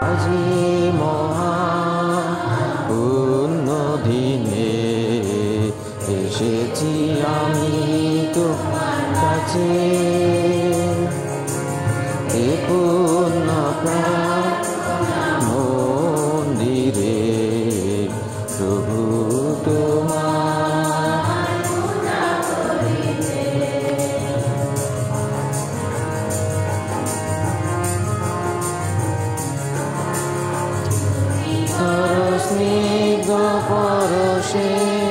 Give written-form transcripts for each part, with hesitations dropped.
আজি মহা পুণ্য দিনে এসেছি আমি তোমার কাছে, এ পুণ্য মন্দিরে প্রভু তোমার স্নিগ্ধ পরশে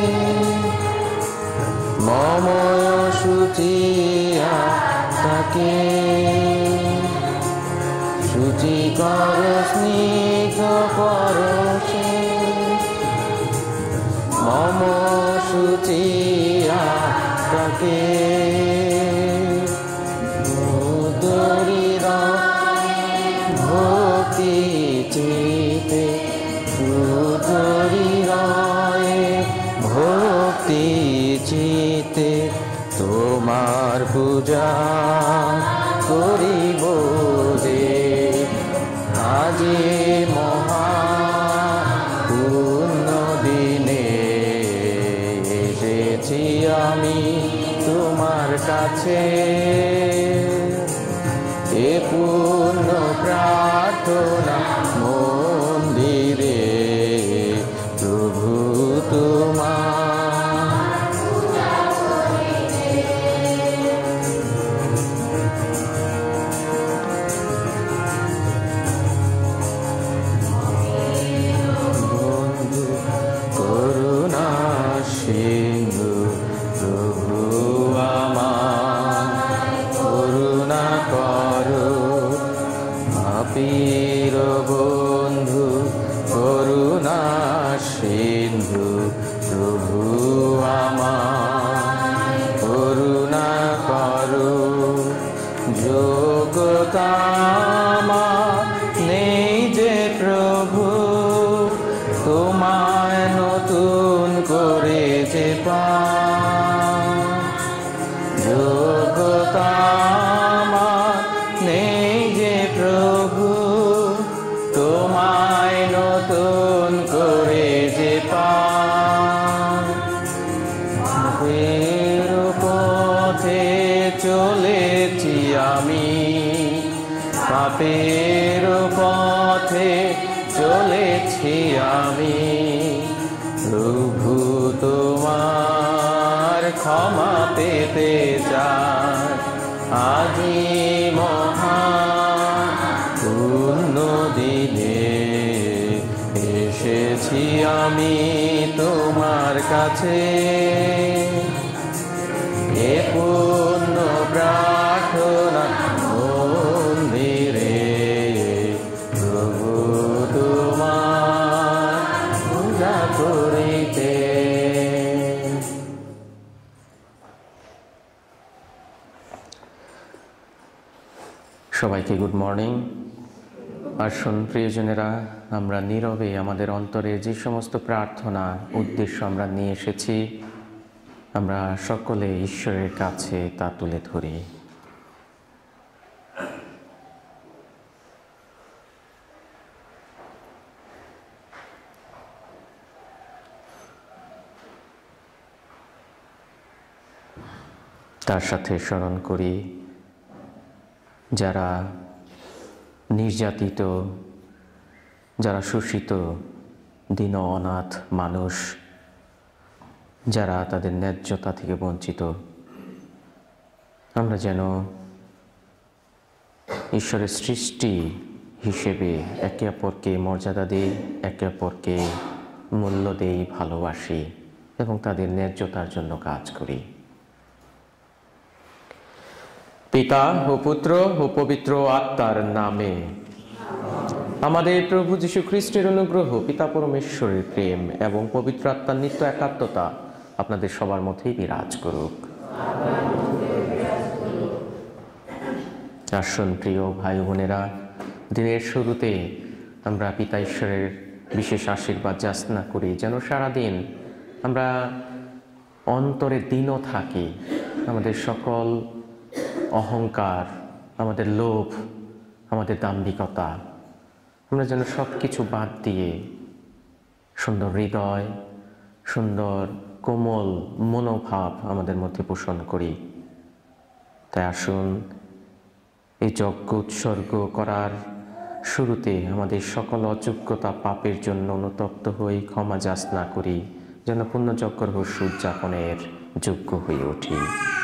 মময় শুচিয়া তাকে, শুচিকর স্নিগ্ধ পরশে মম শুচিয়া তাকে, ভক্তি চিতে সুদরিরায় ভক্তি চিতে তোমার পূজা করিব যে, আজি মহা পুণ্য দিনে এসেছি আমি তোমার কাছে, এ পূর্ণ প্রার্থনা মন্দিরে প্রভু তোমার বন্ধু করুণা সিন্ধু প্রভু আমার করুণা করো, পাপীর বন্ধু করুণা সিন্ধু প্রভু আমার করুণা করো, যোগ্যতা আমার নেই যে প্রভু তোমায় নতুন করে যে পাই, যোগ্যতা আমার নেই যে প্রভু তোমায় নতুন করে যে পাই, পাপের পথে চলেছি আমি, পাপের পথে চলেছি আমি, প্রভু তোমার ক্ষমা পেতে চাই, আজি মহা পুণ্য দিনে এসেছি আমি তোমার কাছে, এ পুণ্য প্রার্থনা মন্দিরে প্রভু তোমার পূজা করিতে। সবাইকে গুড মর্নিং। আসুন প্রিয়জনেরা, আমরা নীরবে আমাদের অন্তরে যে সমস্ত প্রার্থনা উদ্দেশ্য আমরা নিয়ে এসেছি, আমরা সকলে ঈশ্বরের কাছে তা তুলে ধরি। তার সাথে স্মরণ করি যারা নির্যাতিত, যারা শোষিত, দীন অনাথ মানুষ, যারা তাদের ন্যায্যতা থেকে বঞ্চিত, আমরা যেন ঈশ্বরের সৃষ্টি হিসেবে একে অপরকে মর্যাদা দিই, একে অপরকে মূল্য দেই, ভালোবাসি এবং তাদের ন্যায্যতার জন্য কাজ করি। পিতা ও পুত্র ও পবিত্র আত্মার নামে। আমাদের প্রভু যীশু খ্রিস্টের অনুগ্রহ, পিতা পরমেশ্বরের প্রেম এবং পবিত্র আত্মার নিত্য একাত্মতা আপনাদের সবার মধ্যেই বিরাজ করুক। আসুন প্রিয় ভাই বোনেরা, দিনের শুরুতে আমরা পিতা ঈশ্বরের বিশেষ আশীর্বাদ যাচনা করি যেন সারাদিন আমরা অন্তরে দীন থাকি, আমাদের সকল অহংকার, আমাদের লোভ, আমাদের দাম্ভিকতা, আমরা যেন সব কিছু বাদ দিয়ে সুন্দর হৃদয়, সুন্দর কোমল মনোভাব আমাদের মধ্যে পোষণ করি। তাই আসুন এই যজ্ঞ উৎসর্গ করার শুরুতে আমাদের সকল অযোগ্যতা পাপের জন্য অনুতপ্ত হই, ক্ষমা যাচনা করি, যেন পুণ্যযজ্ঞ রহস্য উদযাপনের যোগ্য হয়ে উঠি।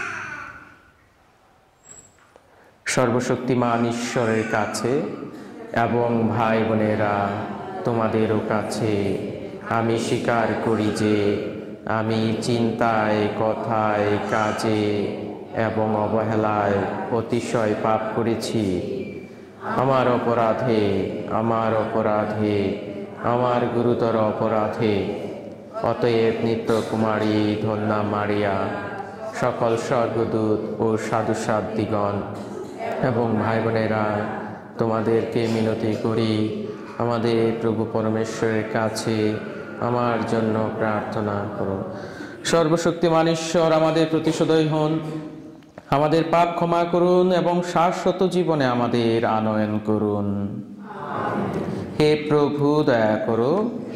সর্বশক্তিমান ঈশ্বরের কাছে এবং ভাই বোনেরা তোমাদেরও কাছে আমি স্বীকার করি যে আমি চিন্তায়, কথায়, কাজে এবং অবহেলায় অতিশয় পাপ করেছি। আমার অপরাধে, আমার অপরাধে, আমার গুরুতর অপরাধে। অতএব নিত্য কুমারী ধন্যা মারিয়া, সকল স্বর্গদূত ও সাধুসাধ্বীগণ এবং ভাই বোনেরা, তোমাদেরকে মিনতি করি আমাদের প্রভু পরমেশ্বরের কাছে আমার জন্য প্রার্থনা করো। সর্বশক্তিমান ঈশ্বর আমাদের প্রতি সদয় হন, আমাদের পাপ ক্ষমা করুন এবং শাশ্বত জীবনে আমাদের আনয়ন করুন। হে প্রভু দয়া করো,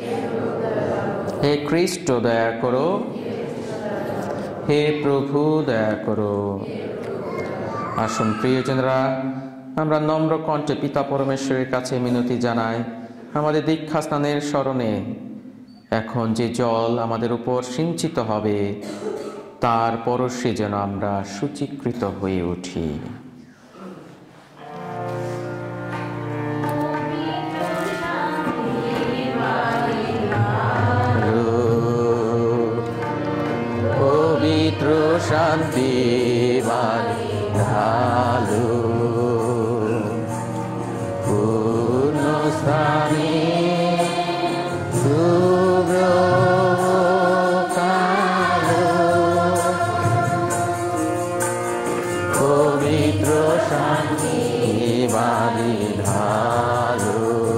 হে খ্রিস্ট দয়া করো, হে প্রভু দয়া করো। আসুন প্রিয়জনরা, আমরা নম্র কণ্ঠে পিতা পরমেশ্বরের কাছে মিনতি জানাই আমাদের দীক্ষা স্নানের স্মরণে এখন যে জল আমাদের উপর সিঞ্চিত হবে তার পরশে যেন আমরা শুচীকৃত হয়ে উঠি। পবিত্র শান্তি ঢালু পূর্ণ স্থানে শুভ্র কালো পবিত্র শান্তি বাণী ঢালু।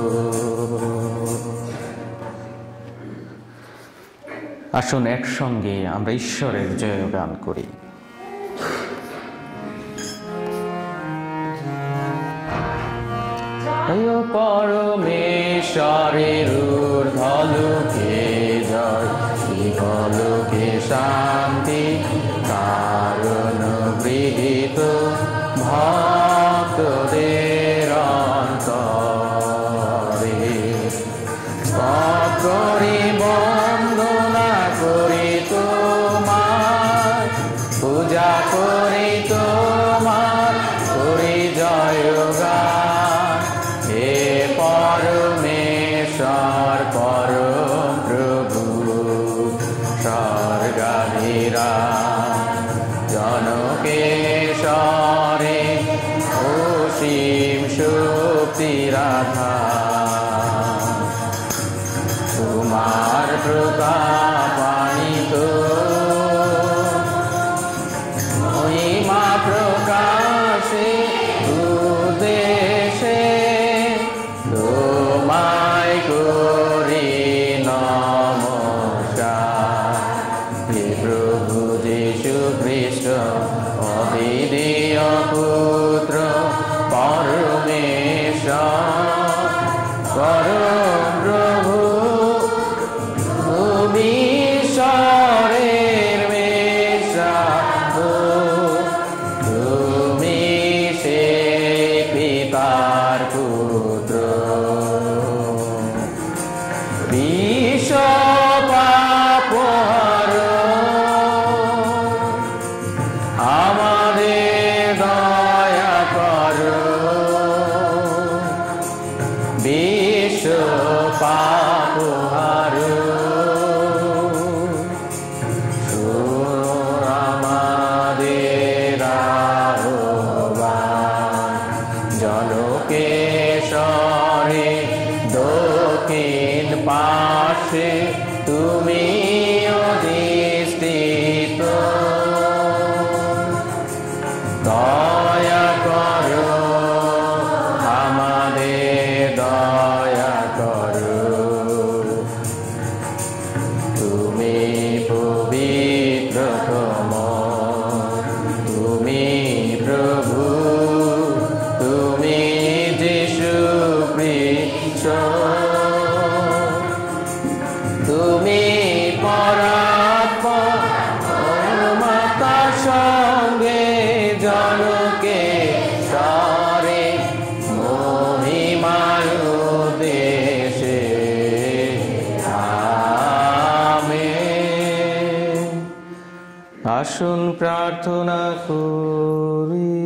আসুন একসঙ্গে আমরা ঈশ্বরের জয়গান করি। পরমেশ্বরের ঊর্ধ্বলোকে জয়, ইহলোকে শান্তি, কারণ গৃহীত ভক্তদের অন্তরে। করি বন্দনা করি তোমার, পূজা করি তোমার, করি জয়গান। হে পরমেশ্বর পরম প্রভু, স্বর্গাধিরাজ জনকেশ্বরে অসীম শক্তির আধার। তোমার প্রতাপান্বিত মহিমা প্রকাশে উদ্দেশে তোমায় করি নমস্কার। হে প্রভু যীশু খ্রিস্ট, অদ্বিতীয় পুত্র পরমেশ্বর, পরম প্রভু, ঈশ্বরের মেষাবো, তুমি সে পিতার পুত্র। বিশ্ব পাপহার আমাদের দয়া করো। বিশ্ব পাপহার আমাদের আহ্বান। জনকেশ্বরে দক্ষিণ পাশে তুমি অধিষ্ঠিত, দয়া করো আমাদের, দয়া করো। তুমি পবিত্রতম, তুমি প্রভু, তুমি যীশু খ্রিস্ট, আসুন প্রার্থনা করি।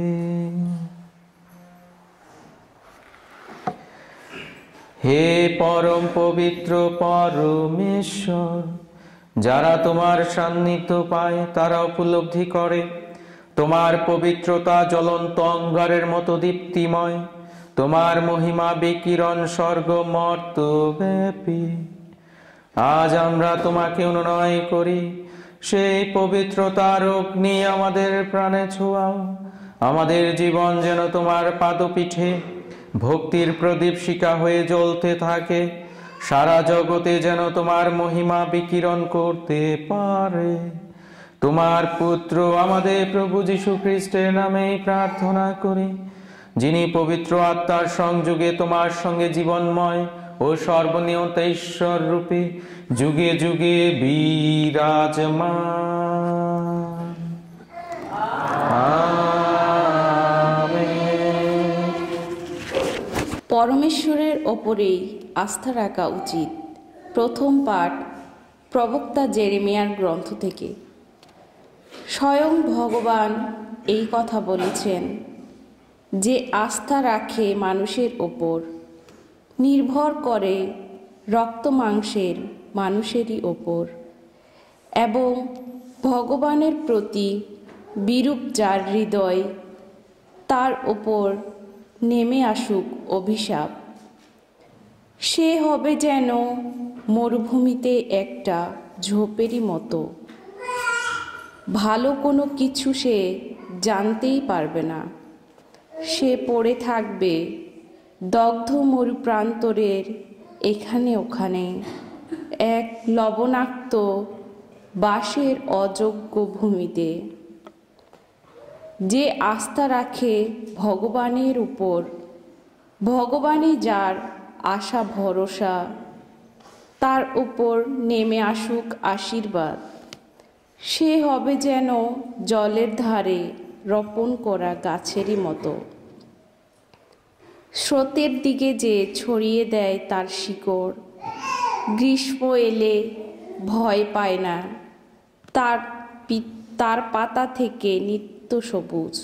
হে পরম পবিত্র পরমেশ্বর, যারা তোমার সান্নিধ্য পায় তারা উপলব্ধি করে তোমার পবিত্রতা জ্বলন্ত অঙ্গারের মতো দীপ্তিময়, তোমার মহিমা বিকিরণ স্বর্গ মর্ত ব্যাপী। আজ আমরা তোমাকে অনুনয় করি, সেই পবিত্রতার অগ্নি আমাদের প্রাণে ছোঁয়াও। আমাদের জীবন যেন তোমার পাদপীঠে ভক্তির প্রদীপ শিখা হয়ে জ্বলতে থাকে, সারা জগতে যেন তোমার মহিমা বিকিরণ করতে পারে। তোমার পুত্র আমাদের প্রভু যীশু খ্রিস্টের নামেই প্রার্থনা করি, যিনি পবিত্র আত্মার সংযোগে তোমার সঙ্গে জীবনময় ও সর্বনিয়ত ঈশ্বর রূপে যুগে যুগে বিরাজমান। আমেন। পরমেশ্বরের ওপরেই আস্থা রাখা উচিত। প্রথম পাঠ প্রবক্তা জেরেমিয়ার গ্রন্থ থেকে। স্বয়ং ভগবান এই কথা বলেছেন, যে আস্থা রাখে মানুষের ওপর, নির্ভর করে রক্ত মাংসের মানুষেরই ওপর, এবং ভগবানের প্রতি বিরূপ যার হৃদয়, তার ওপর নেমে আসুক অভিশাপ। সে হবে যেন মরুভূমিতে একটা ঝোপেরই মতো, ভালো কোনো কিছু সে জানতেই পারবে না। সে পড়ে থাকবে দগ্ধ মরুপ্রান্তরের এখানে ওখানে, এক লবণাক্ত বাসের অযোগ্য ভূমিতে। যে আস্থা রাখে ভগবানের উপর, ভগবানই যার আশা ভরসা, তার উপর নেমে আসুক আশীর্বাদ। সে হবে যেন জলের ধারে রোপণ করা গাছেরই মতো, স্রোতের দিকে যে ছড়িয়ে দেয় তার শিকড়। গ্রীষ্ম এলে ভয় পায় না, তার পাতা থেকে নিত্য সবুজ।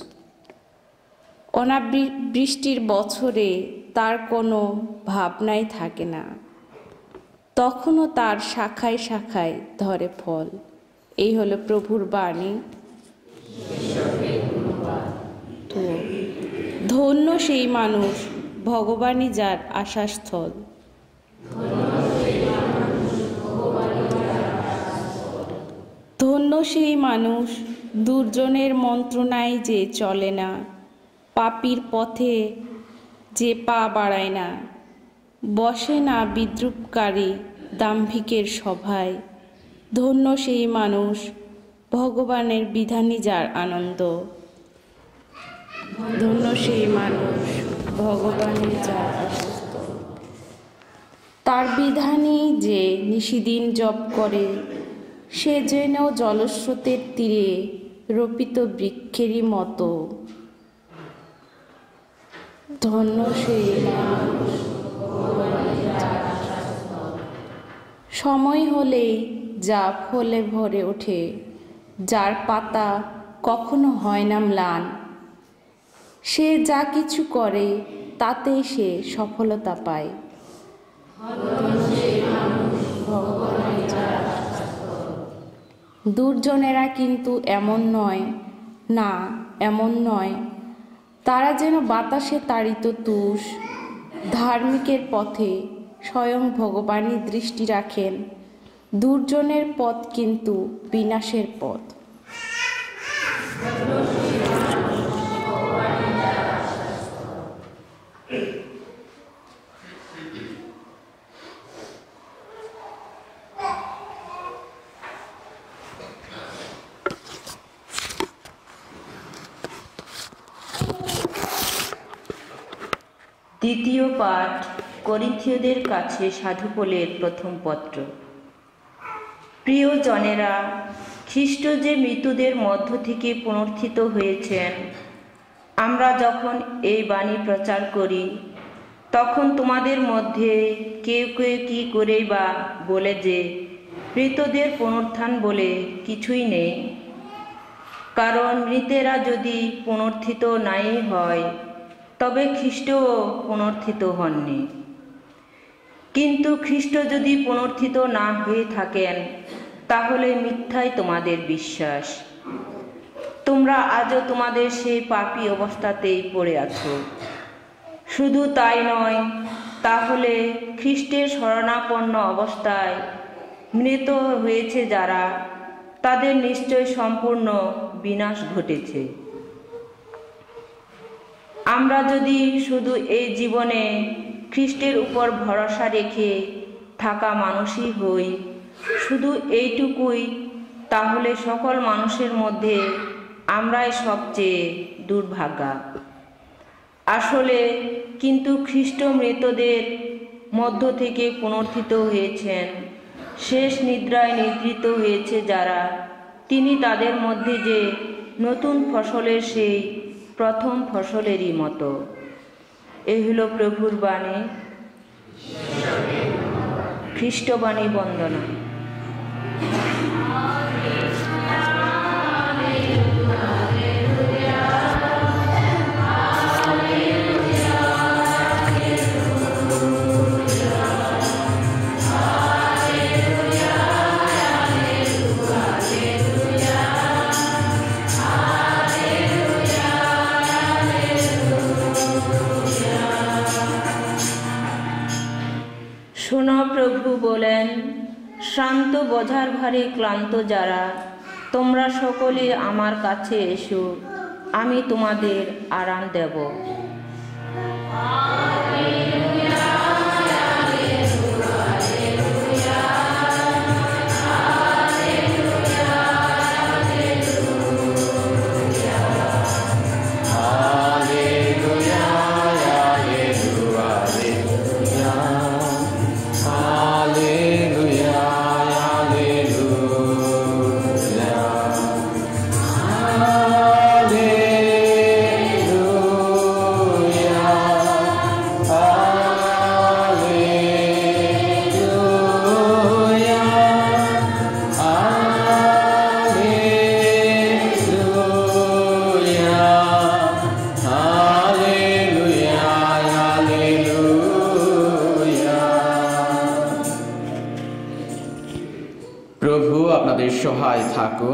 অনাবৃষ্টির বছরে তার কোনো ভাবনাই থাকে না, তখনও তার শাখায় শাখায় ধরে ফল। এই হলো প্রভুর বাণী। ধন্য সেই মানুষ, ভগবানই যার আশাস্থল। ধন্য সেই মানুষ, দুর্জনের মন্ত্রণায় যে চলে না, পাপীর পথে যে পা বাড়ায় না, বসে না বিদ্রূপকারী দাম্ভিকের সভায়। ধন্য সেই মানুষ, ভগবানের বিধানই যার আনন্দ। ধন্য সেই মানুষ, ভগবানের যার আনন্দ। তার বিধানই যে নিশিদিন জপ করে, সে যেন জলস্রোতের তীরে রোপিত বৃক্ষেরই মতো। ধন্য সেই মানুষ, সময় হলেই যা ফলে ভরে ওঠে, যার পাতা কখনো হয় না ম্লান। সে যা কিছু করে তাতেই সে সফলতা পায়। দুর্জনেরা কিন্তু এমন নয়, না এমন নয়, তারা যেন বাতাসে তাড়িত তুষ। ধার্মিকের পথে স্বয়ং ভগবানই দৃষ্টি রাখেন, দুর্জনের পথ কিন্তু বিনাশের পথ। দ্বিতীয় পাঠ করিন্থীয়দের কাছে সাধু পৌলের প্রথম পত্র। প্রিয় জনেরা, খ্রিস্ট যে মৃতদের মধ্য থেকে পুনরুত্থিত হয়েছেন, আমরা যখন এই বাণী প্রচার করি, তখন তোমাদের মধ্যে কেউ কেউ কি করেই বা বলে যে মৃতদের পুনরুত্থান বলে কিছুই নেই। কারণ মৃতেরা যদি পুনর্থিত নাই হয়, তবে খ্রিস্টও পুনর্থিত হননি। কিন্তু খ্রিস্ট যদি পুনর্থিত না হয়ে থাকেন, তাহলে মিথ্যাই তোমাদের বিশ্বাস। তোমরা আজও তোমাদের সেই পাপী অবস্থাতেই পড়ে আছো। শুধু তাই নয়, তাহলে খ্রিস্টের শরণাপন্ন অবস্থায় মৃত হয়েছে যারা, তাদের নিশ্চয় সম্পূর্ণ বিনাশ ঘটেছে। আমরা যদি শুধু এই জীবনে খ্রিস্টের উপর ভরসা রেখে থাকা মানুষই হই, শুধু এইটুকুই, তাহলে সকল মানুষের মধ্যে আমরাই সবচেয়ে দুর্ভাগা। আসলে কিন্তু খ্রিস্ট মৃতদের মধ্য থেকে পুনর্থিত হয়েছেন। শেষ নিদ্রায় নিদ্রিত হয়েছে যারা, তিনি তাদের মধ্যে যে নতুন ফসলের সেই প্রথম ফসলেরই মতো। এই হলো প্রভুর বাণী। খ্রিস্টবাণী বন্দনা। শোনো, প্রভু বলেন, শ্রান্ত বোঝার ভারে ক্লান্ত যারা, তোমরা সকলে আমার কাছে এসো, আমি তোমাদের আরাম দেব। প্রভু আপনাদের সহায় থাকুন।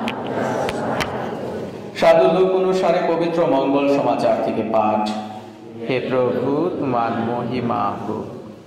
সাধু লোক অনুসারে পবিত্র মঙ্গল সমাচার থেকে পাঠ। হে প্রভু, তোমার মহিমা হোক।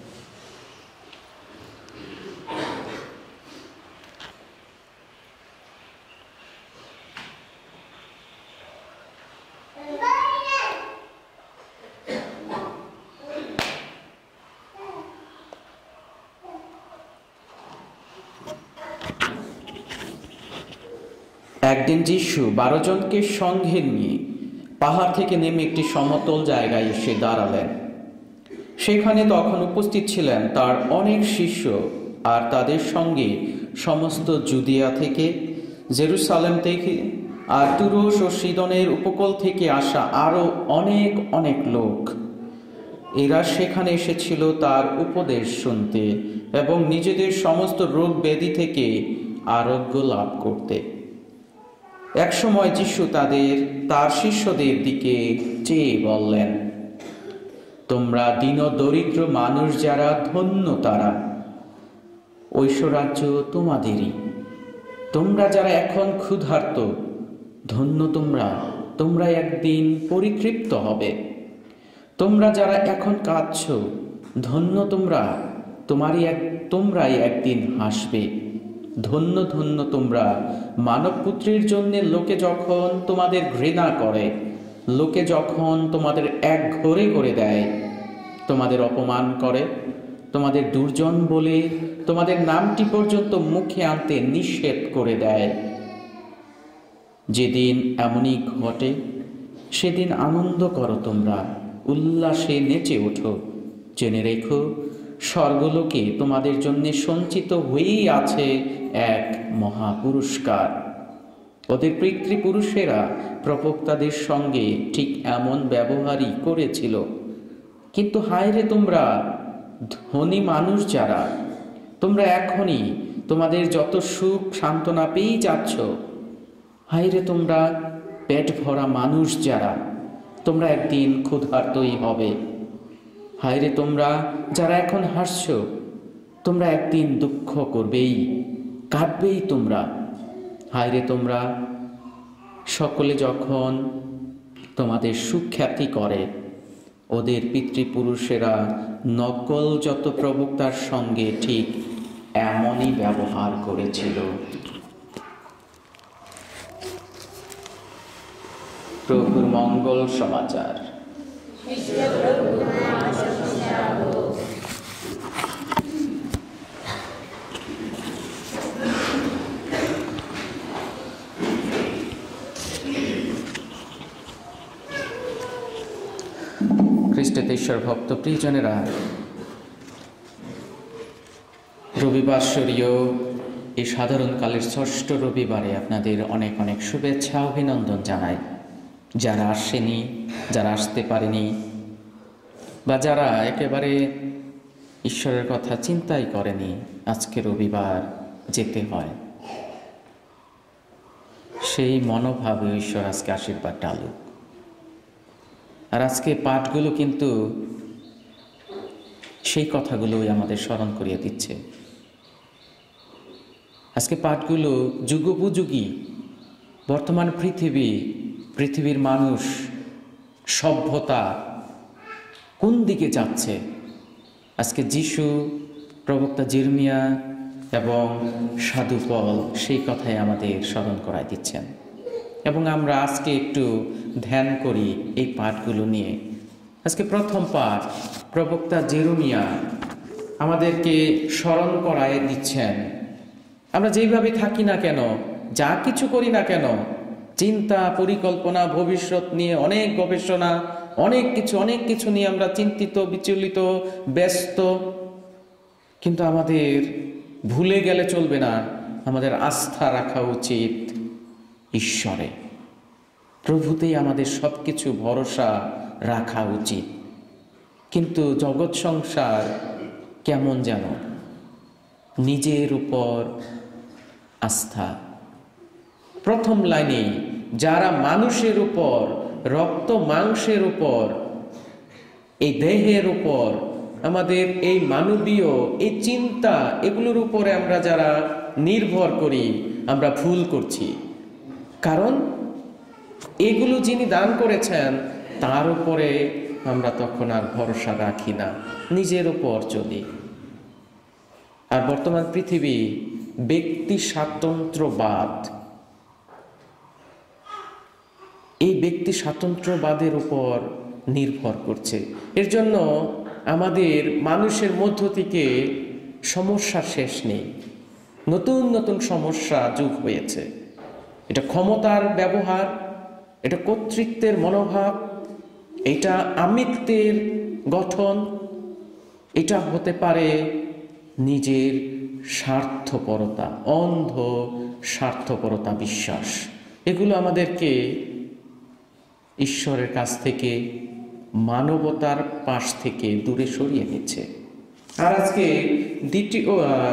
একদিন যিশু 12 জনকে সঙ্গে নিয়ে পাহাড় থেকে নেমে একটি সমতল জায়গায় এসে দাঁড়ালেন। সেখানে তখন উপস্থিত ছিলেন তার অনেক শিষ্য, আর তাদের সঙ্গে সমস্ত জুদিয়া থেকে, জেরুসালেম থেকে, আর তুরস্ক ও সিদনের উপকূল থেকে আসা আরো অনেক অনেক লোক। এরা সেখানে এসেছিল তার উপদেশ শুনতে এবং নিজেদের সমস্ত রোগ ব্যাধি থেকে আরোগ্য লাভ করতে। একসময় যিশু তার শিষ্যদের দিকে চেয়ে বললেন, তোমরা দীন দরিদ্র মানুষ যারা, ধন্য তারা, ঐশ্বরাজ্য তোমাদেরই। তোমরা যারা এখন ক্ষুধার্ত, ধন্য তোমরা একদিন পরিতৃপ্ত হবে। তোমরা যারা এখন কাঁদছ, ধন্য তোমরাই একদিন হাসবে। ধন্য ধন্য তোমরা, মানবপুত্রের জন্য লোকে যখন তোমাদের ঘৃণা করে, লোকে যখন তোমাদের একঘরে করে দেয়, তোমাদের অপমান করে, তোমাদের দুর্জন বলে তোমাদের নামটি পর্যন্ত মুখে আনতে নিষেধ করে দেয়। যেদিন এমনই ঘটে, সেদিন আনন্দ করো, তোমরা উল্লাসে নেচে ওঠো। জেনে রেখো, স্বর্গলোকে তোমাদের জন্য সঞ্চিত হয়েই আছে এক মহা পুরস্কার। ওদের পিতৃপুরুষেরা প্রবক্তাদের সঙ্গে ঠিক এমন ব্যবহারই করেছিল। কিন্তু হায় রে তোমরা ধনী মানুষ যারা, তোমরা এখনই তোমাদের যত সুখ সান্ত্বনা পেয়েই যাচ্ছ। হায়রে তোমরা পেট ভরা মানুষ যারা, তোমরা একদিন ক্ষুধার্তই হবে। হায়রে তোমরা যারা এখন হাসছ, তোমরা একদিন দুঃখ করবেই, কাঁদবেই তোমরা। হায়রে তোমরা সকলে যখন তোমাদের সুখ্যাতি করে, ওদের পিতৃপুরুষেরা নকল যত প্রবক্তার সঙ্গে ঠিক এমনই ব্যবহার করেছিল। প্রভুর মঙ্গল সমাচার। খ্রিস্টের ঈশ্বর ভক্ত প্রিয়জনেরা, রবিবাসরীয় এই সাধারণকালের ষষ্ঠ রবিবারে আপনাদের অনেক অনেক শুভেচ্ছা অভিনন্দন জানাই। যারা আসেনি, যারা আসতে পারেনি, বা যারা একেবারে ঈশ্বরের কথা চিন্তাই করেনি, আজকে রবিবার যেতে হয়, সেই মনোভাবে ঈশ্বর আজকে আশীর্বাদ ডালুক। আর আজকে পাঠগুলো কিন্তু সেই কথাগুলোই আমাদের স্মরণ করিয়ে দিচ্ছে। আজকে পাঠগুলো যুগোপযোগী। বর্তমান পৃথিবীর মানুষ, সভ্যতা কোন দিকে যাচ্ছে, আজকে যিশু, প্রবক্তা জিরমিয়া এবং সাধু পল সেই কথাই আমাদের স্মরণ করায় দিচ্ছেন। এবং আমরা আজকে একটু ধ্যান করি এই পাঠগুলো নিয়ে। আজকে প্রথম পাঠ, প্রবক্তা জেরেমিয়া আমাদেরকে স্মরণ করায় দিচ্ছেন, আমরা যেইভাবে থাকি না কেন, যা কিছু করি না কেন, চিন্তা, পরিকল্পনা, ভবিষ্যৎ নিয়ে অনেক গবেষণা, অনেক কিছু নিয়ে আমরা চিন্তিত, বিচলিত, ব্যস্ত, কিন্তু আমাদের ভুলে গেলে চলবে না, আমাদের আস্থা রাখা উচিত ঈশ্বরে। প্রভুতেই আমাদের সবকিছু ভরসা রাখা উচিত। কিন্তু জগৎ সংসার কেমন যেন নিজের উপর আস্থা। প্রথম লাইনে, যারা মানুষের উপর, রক্ত মাংসের উপর, এই দেহের উপর, আমাদের এই মানবীয় এই চিন্তা, এগুলোর উপরে আমরা যারা নির্ভর করি, আমরা ভুল করছি। কারণ এগুলো যিনি দান করেছেন তার উপরে আমরা তখন আর ভরসা রাখি না, নিজের উপর চলি। আর বর্তমান পৃথিবী ব্যক্তি স্বাতন্ত্র্যবাদ, এই ব্যক্তি স্বাতন্ত্র্যবাদের উপর নির্ভর করছে। এর জন্য আমাদের মানুষের মধ্য থেকে সমস্যার শেষ নেই, নতুন নতুন সমস্যা যোগ হয়েছে। এটা ক্ষমতার ব্যবহার, এটা কর্তৃত্বের মনোভাব, এটা আমিত্বের গঠন, এটা হতে পারে নিজের স্বার্থপরতা, অন্ধ স্বার্থপরতা, বিশ্বাস। এগুলো আমাদেরকে ঈশ্বরের কাছ থেকে, মানবতার পাশ থেকে দূরে সরিয়ে নিচ্ছে। আর আজকে দ্বিতীয়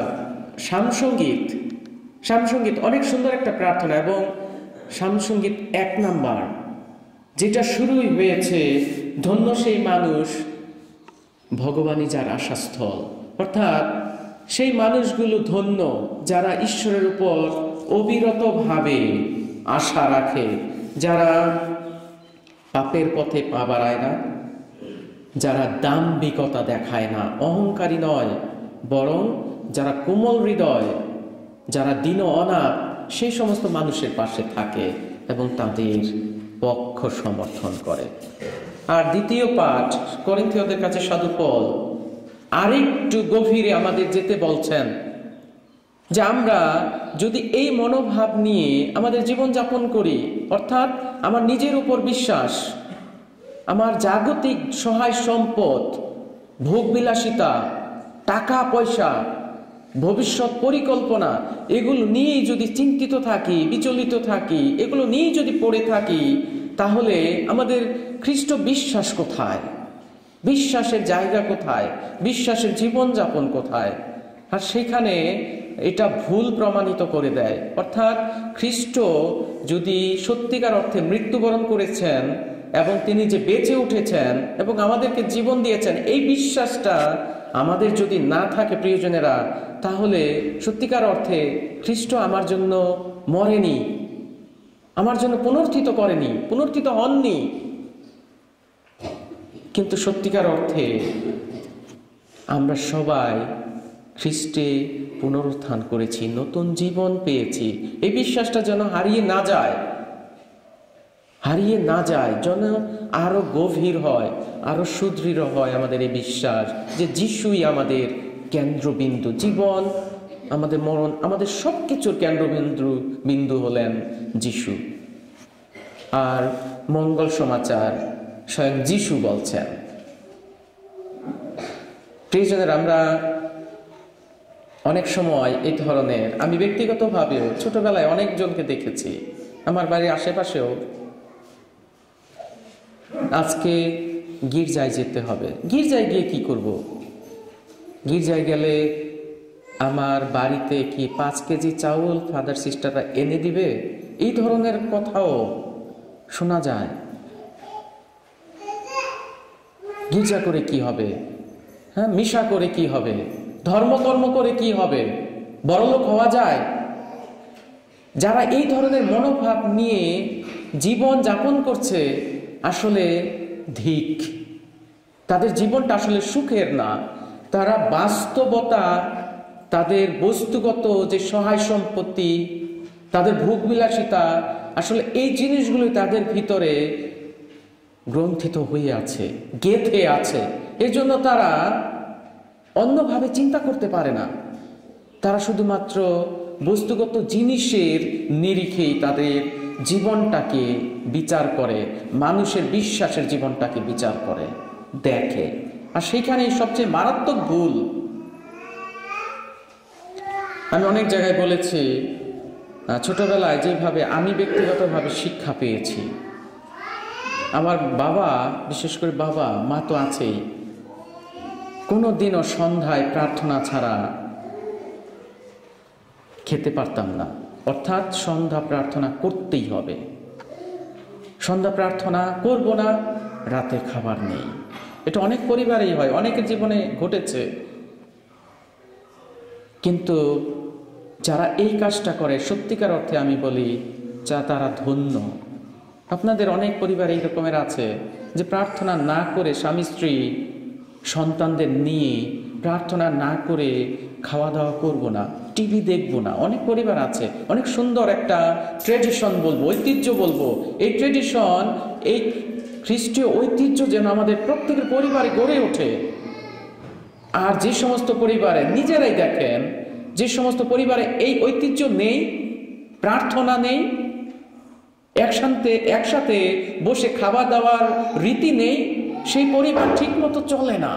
শামসঙ্গীত অনেক সুন্দর একটা প্রার্থনা, এবং শামসঙ্গীত 1 নাম্বার, যেটা শুরুই হয়েছে, ধন্য সেই মানুষ ভগবানই যার আশাস্থল। অর্থাৎ সেই মানুষগুলো ধন্য যারা ঈশ্বরের উপর অবিরতভাবে আশা রাখে, যারা পাপের পথে পা বাড়ায় না, যারা দাম্ভিকতা দেখায় না, অহংকারী নয়, বরং যারা কোমল হৃদয়, যারা দীন অনাথ, সেই সমস্ত মানুষের পাশে থাকে এবং তাদের পক্ষ সমর্থন করে। আর দ্বিতীয় পাঠ, করিন্থীয়দের কাছে সাধু পল আরেকটু গভীরে আমাদের যেতে বলছেন, যে আমরা যদি এই মনোভাব নিয়ে আমাদের জীবনযাপন করি, অর্থাৎ আমার নিজের উপর বিশ্বাস, আমার জাগতিক সহায় সম্পদ, ভোগবিলাসিতা, টাকা পয়সা, ভবিষ্যৎ পরিকল্পনা, এগুলো নিয়েই যদি চিন্তিত থাকি, বিচলিত থাকি, এগুলো নিয়েই যদি পড়ে থাকি, তাহলে আমাদের খ্রিস্ট বিশ্বাস কোথায়? বিশ্বাসের জায়গা কোথায়? বিশ্বাসের জীবনযাপন কোথায়? আর সেখানে এটা ভুল প্রমাণিত করে দেয়। অর্থাৎ খ্রিস্ট যদি সত্যিকার অর্থে মৃত্যুবরণ করেছেন এবং তিনি যে বেঁচে উঠেছেন এবং আমাদেরকে জীবন দিয়েছেন, এই বিশ্বাসটা আমাদের যদি না থাকে প্রিয়জনেরা, তাহলে সত্যিকার অর্থে খ্রিস্ট আমার জন্য মরেনি, আমার জন্য পুনরুত্থিত করেনি, পুনরুত্থিত হননি। কিন্তু সত্যিকার অর্থে আমরা সবাই খ্রিস্টে পুনরুত্থান করেছি, নতুন জীবন পেয়েছি। এই বিশ্বাসটা যেন হারিয়ে না যায়, যেন আরো গভীর হয়, আরো সুদৃঢ় হয় আমাদের এই বিশ্বাস যে যিশুই আমাদের কেন্দ্রবিন্দু। জীবন, আমাদের মরণ, আমাদের সবকিছুর কেন্দ্রবিন্দু হলেন যিশু। আর মঙ্গল সমাচার স্বয়ং যিশু বলছেন। প্রিয়জনের, আমরা অনেক সময় এই ধরনের, আমি ব্যক্তিগতভাবেও ছোটবেলায় অনেকজনকে দেখেছি, আমার বাড়ির আশেপাশেও, আজকে গির্জায় যেতে হবে, গির্জায় গিয়ে কি করব? গির্জায় গেলে আমার বাড়িতে কি 5 কেজি চাউল ফাদার সিস্টাররা এনে দিবে? এই ধরনের কথাও শোনা যায়। গির্জা করে কি হবে? হ্যাঁ, মিশা করে কি হবে? ধর্মকর্ম করে কি হবে? বড়লোক হওয়া যায়? যারা এই ধরনের মনোভাব নিয়ে জীবন যাপন করছে, আসলে ধিক, তাদের জীবনটা আসলে সুখের না। তারা বাস্তবতা, তাদের বস্তুগত যে সহায় সম্পত্তি, তাদের ভোগবিলাসিতা, আসলে এই জিনিসগুলো তাদের ভিতরে গ্রন্থিত হয়ে আছে, গেঁথে আছে। এই জন্য তারা অন্যভাবে চিন্তা করতে পারে না। তারা শুধুমাত্র বস্তুগত জিনিসের নিরিখেই তাদের জীবনটাকে বিচার করে, মানুষের বিশ্বাসের জীবনটাকে বিচার করে, দেখে। আর সেইখানেই সবচেয়ে মারাত্মক ভুল। আমি অনেক জায়গায় বলেছি, ছোটবেলায় যেভাবে আমি ব্যক্তিগতভাবে শিক্ষা পেয়েছি, আমার বাবা, বিশেষ করে বাবা, মা তো আছেই, কোনোদিনও সন্ধ্যায় প্রার্থনা ছাড়া খেতে পারতাম না। অর্থাৎ সন্ধ্যা প্রার্থনা করতেই হবে, সন্ধ্যা প্রার্থনা করব না, রাতে খাবার নেই। এটা অনেক পরিবারেই হয়, অনেকের জীবনে ঘটেছে। কিন্তু যারা এই কাজটা করে, সত্যিকার অর্থে আমি বলি, তারা ধন্য। আপনাদের অনেক পরিবার এই রকমের আছে যে প্রার্থনা না করে, স্বামী স্ত্রী সন্তানদের নিয়ে প্রার্থনা না করে খাওয়া দাওয়া করব না, টিভি দেখব না। অনেক পরিবার আছে। অনেক সুন্দর একটা ট্রেডিশন বলবো, ঐতিহ্য বলবো। এই ট্রেডিশন, এই খ্রিস্টীয় ঐতিহ্য যেন আমাদের প্রত্যেকের পরিবারে গড়ে ওঠে। আর যে সমস্ত পরিবারে, নিজেরাই দেখেন, যে সমস্ত পরিবারে এই ঐতিহ্য নেই, প্রার্থনা নেই, একসাথে বসে খাওয়া দাওয়ার রীতি নেই, সেই পরিবার ঠিক মতো চলে না।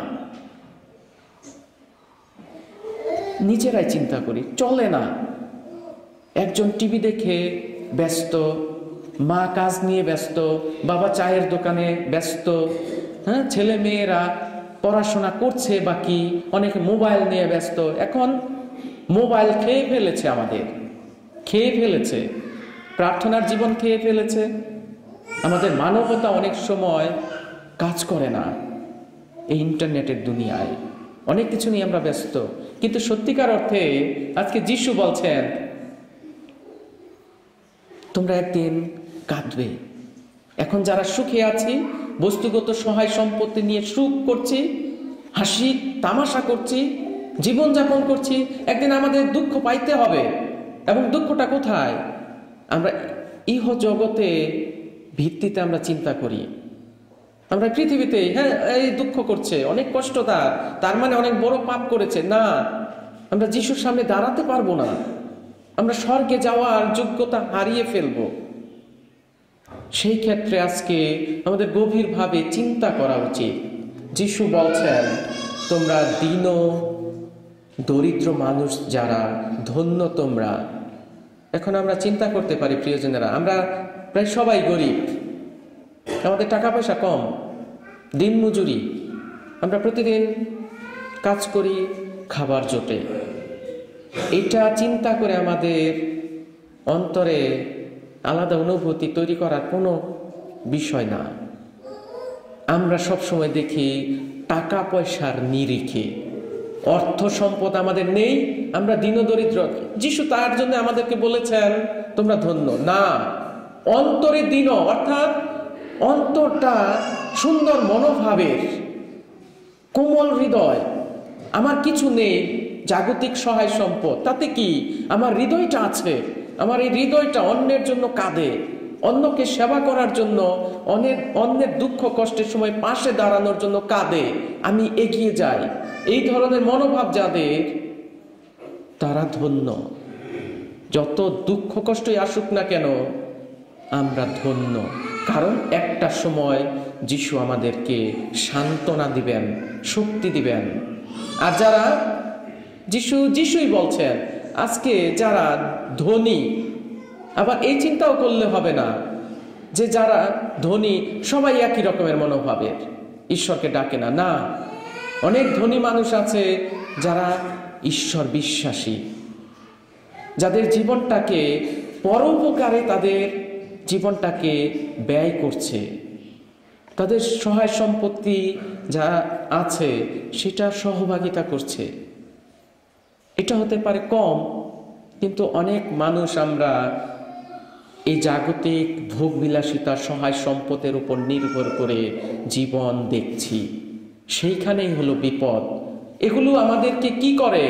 নিজেরাই চিন্তা করি, চলে না। একজন টিভি দেখে ব্যস্ত, মা কাজ নিয়ে ব্যস্ত, বাবা চায়ের দোকানে ব্যস্ত, হ্যাঁ, ছেলে মেয়েরা পড়াশোনা করছে বাকি, অনেকে মোবাইল নিয়ে ব্যস্ত। এখন মোবাইল খেয়ে ফেলেছে, আমাদের খেয়ে ফেলেছে, প্রার্থনার জীবন খেয়ে ফেলেছে। আমাদের মানবতা অনেক সময় কাজ করে না। এই ইন্টারনেটের দুনিয়ায় অনেক কিছু নিয়ে আমরা ব্যস্ত। কিন্তু সত্যিকার অর্থে আজকে যিশু বলছেন, তোমরা একদিন কাঁদবে। এখন যারা সুখে আছি, বস্তুগত সহায় সম্পত্তি নিয়ে সুখ করছি, হাসি তামাশা করছি, জীবনযাপন করছি, একদিন আমাদের দুঃখ পাইতে হবে। এবং দুঃখটা কোথায়? আমরা ইহ জগতে ভিত্তিতে আমরা চিন্তা করি, আমরা পৃথিবীতে, হ্যাঁ, এই দুঃখ করছে, অনেক কষ্ট, তার মানে অনেক বড় পাপ করেছে। না, আমরা যিশুর সামনে দাঁড়াতে পারবো না, আমরা স্বর্গে যাওয়ার যোগ্যতা হারিয়ে ফেলব। সেই ক্ষেত্রে আজকে আমাদের গভীরভাবে চিন্তা করা উচিত। যিশু বলছেন, তোমরা দীন দরিদ্র মানুষ যারা, ধন্য তোমরা। এখন আমরা চিন্তা করতে পারি প্রিয়জনেরা, আমরা প্রায় সবাই গরিব, আমাদের টাকা পয়সা কম, দিনমজুরি, আমরা প্রতিদিন কাজ করি, খাবার জোটে, এটা চিন্তা করে আমাদের অন্তরে আলাদা অনুভূতি তৈরি করার কোনো বিষয় না। আমরা সবসময় দেখি টাকা পয়সার নিরিখে, অর্থ সম্পদ আমাদের নেই, আমরা দীনদরিদ্র। যিশু তার জন্য আমাদেরকে বলেছেন তোমরা ধন্য না, অন্তরে দীন, অর্থাৎ অন্তরটা সুন্দর মনোভাবের, কোমল হৃদয়। আমার কিছু নেই, জাগতিক সহায় সম্পদ, তাতে কি? আমার হৃদয়টা আছে, আমার এই হৃদয়টা অন্যের জন্য কাঁদে, অন্যকে সেবা করার জন্য, অন্যের দুঃখ কষ্টের সময় পাশে দাঁড়ানোর জন্য কাঁদে, আমি এগিয়ে যাই। এই ধরনের মনোভাব যাদের, তারা ধন্য। যত দুঃখ কষ্টই আসুক না কেন, আমরা ধন্য। কারণ একটা সময় যিশু আমাদেরকে সান্ত্বনা দিবেন, শক্তি দিবেন। আর যারা যিশুই বলছেন আজকে যারা ধনী, আবার এই চিন্তাও করলে হবে না যে যারা ধনী সবাই একই রকমের মনোভাবের, ঈশ্বরকে ডাকে না। না, অনেক ধনী মানুষ আছে যারা ঈশ্বর বিশ্বাসী, যাদের জীবনটাকে পরোপকারে তাদের জীবনটাকে ব্যয় করছে, তাদের সহায় সম্পত্তি যা আছে সেটা সহভাগিতা করছে। এটা হতে পারে কম, কিন্তু অনেক মানুষ আমরা এই জাগতিক ভোগবিলাসিতা, সহায় সম্পদের উপর নির্ভর করে জীবন দেখছি। সেইখানেই হলো বিপদ। এগুলো আমাদেরকে কি করে?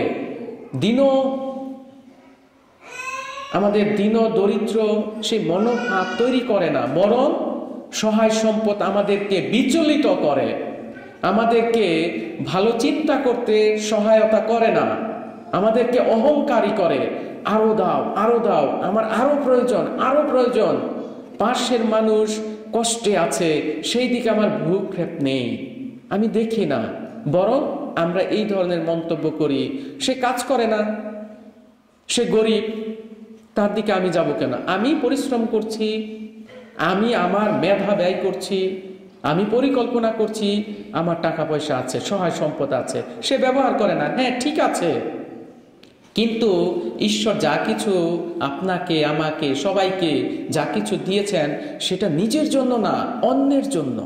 আমাদের দীন দরিদ্র সেই মনোভাব তৈরি করে না, বরং সহায় সম্পদ আমাদেরকে বিচলিত করে, আমাদেরকে ভালো চিন্তা করতে সহায়তা করে না, আমাদেরকে অহংকারী করে। আরো দাও, আরো দাও, আমার আরো প্রয়োজন, আরো প্রয়োজন। পাশের মানুষ কষ্টে আছে, সেই দিকে আমার ভ্রুক্ষেপ নেই, আমি দেখি না। বরং আমরা এই ধরনের মন্তব্য করি, সে কাজ করে না, সে গরিব, তার দিকে আমি যাব কেন? আমি পরিশ্রম করছি, আমি আমার মেধা ব্যয় করছি, আমি পরিকল্পনা করছি, আমার টাকা পয়সা আছে, সহায় সম্পদ আছে, সে ব্যবহার করে না। হ্যাঁ, ঠিক আছে, কিন্তু ঈশ্বর যা কিছু আপনাকে, আমাকে, সবাইকে যা কিছু দিয়েছেন সেটা নিজের জন্য না, অন্যের জন্য।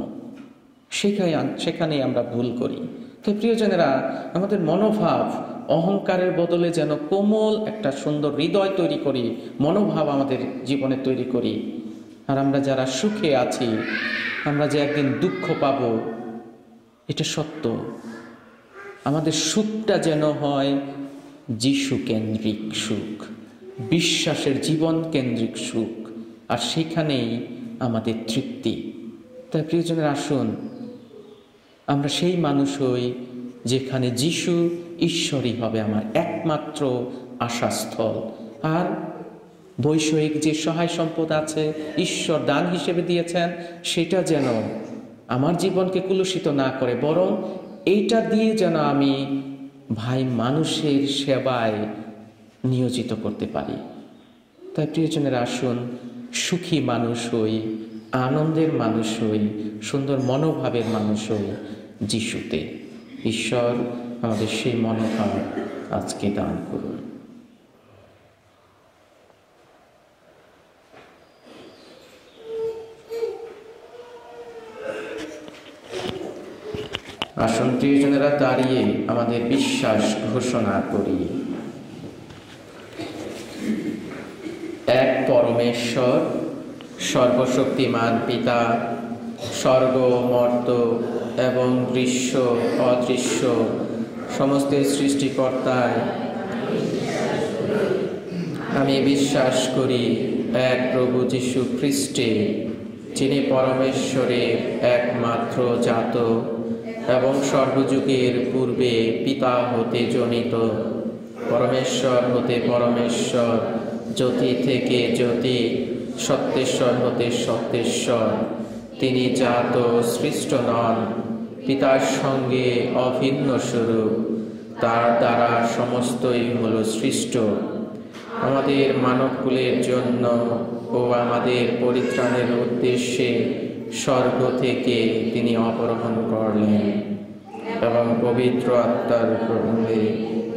সেখানেই আমরা ভুল করি। তো প্রিয়জনেরা, আমাদের মনোভাব অহংকারের বদলে যেন কোমল একটা সুন্দর হৃদয় তৈরি করি, মনোভাব আমাদের জীবনে তৈরি করি। আর আমরা যারা সুখে আছি, আমরা যে একদিন দুঃখ পাব, এটা সত্য। আমাদের সুখটা যেন হয় যিশু কেন্দ্রিক সুখ, বিশ্বাসের জীবন কেন্দ্রিক সুখ, আর সেখানেই আমাদের তৃপ্তি। তাই প্রিয়জনের, আসুন আমরা সেই মানুষ হই যেখানে যিশু ঈশ্বরই হবে আমার একমাত্র আশাস্থল। আর বৈষয়িক যে সহায় সম্পদ আছে, ঈশ্বর দান হিসেবে দিয়েছেন, সেটা যেন আমার জীবনকে কুলুষিত না করে, বরং এইটা দিয়ে যেন আমি ভাই মানুষের সেবায় নিয়োজিত করতে পারি। তাই প্রিয়জনের, আসুন সুখী মানুষ হই, আনন্দের মানুষ হই, সুন্দর মনোভাবের মানুষ হই যিশুতে। ঈশ্বর আমাদের সেই মনোভাব আজকে দান করুন। আসুন প্রিয়জনেরা, দাঁড়িয়ে আমাদের বিশ্বাস ঘোষণা করি। এক পরমেশ্বর, সর্বশক্তিমান পিতা, স্বর্গ মর্ত এবং দৃশ্য অদৃশ্য সমস্ত সৃষ্টিকর্তায় আমি বিশ্বাস করি এক প্রভু যীশু খ্রিস্টে, যিনি পরমেশ্বরের একমাত্র জাত এবং সর্বযুগের পূর্বে পিতা হতে জনিত, পরমেশ্বর হতে পরমেশ্বর, জ্যোতি থেকে জ্যোতি, সত্যেশ্বর হতে সত্যেশ্বর। তিনি জাত সৃষ্ট নন, পিতার সঙ্গে অভিন্ন স্বরূপ, তার দ্বারা সমস্তই হলো সৃষ্ট। আমাদের মানবকুলের জন্য ও আমাদের পরিত্রাণের উদ্দেশ্যে স্বর্গ থেকে তিনি অবরোহণ করলেন এবং পবিত্র আত্মার প্রভাবে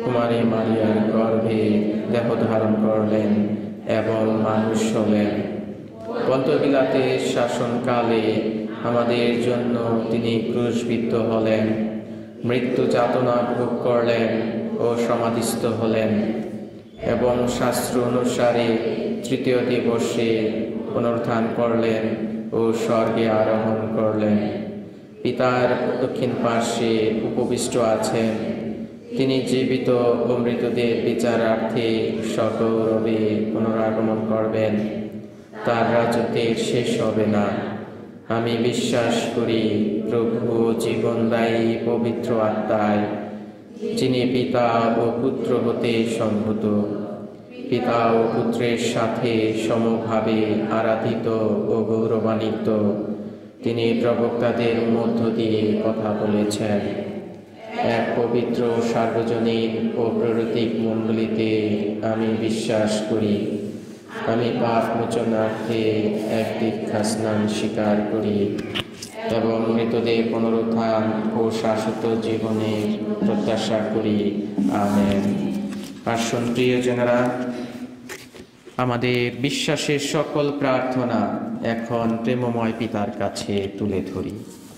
কুমারী মারিয়ার গর্ভে দেহ ধারণ করলেন এবং মানুষ হলেন। পন্তীয় পিলাতের শাসনকালে আমাদের জন্য তিনি ক্রুশবিদ্ধ হলেন, মৃত্যু যাতনা ভোগ করলেন ও সমাধিস্থ হলেন এবং শাস্ত্র অনুসারে তৃতীয় দিবসে পুনরুত্থান করলেন ও স্বর্গে আরোহণ করলেন। পিতার দক্ষিণ পার্শ্বে উপবিষ্ট আছেন। তিনি জীবিত ও মৃতদের বিচারার্থে সগৌরবে পুনরাগমন করবেন। তার রাজত্বের শেষ হবে না। আমি বিশ্বাস করি প্রভু জীবনদায়ী পবিত্র আত্মায়, যিনি পিতা ও পুত্র হতে সম্ভূত, পিতা ও পুত্রের সাথে সমভাবে আরাধিত ও গৌরবান্বিত। তিনি প্রবক্তাদের মধ্য দিয়ে কথা বলেছেন। এক পবিত্র সার্বজনীন ও প্রেরিত মণ্ডলীতে আমি বিশ্বাস করি। আমি পাপ মোচনার্থে এক দীক্ষা স্নান স্বীকার করি এবং মৃতদের পুনরুত্থান ও শাশ্বত জীবনের প্রত্যাশা করি। আমেন। আসুন প্রিয়জনেরা, আমাদের বিশ্বাসের সকল প্রার্থনা এখন প্রেমময় পিতার কাছে তুলে ধরি।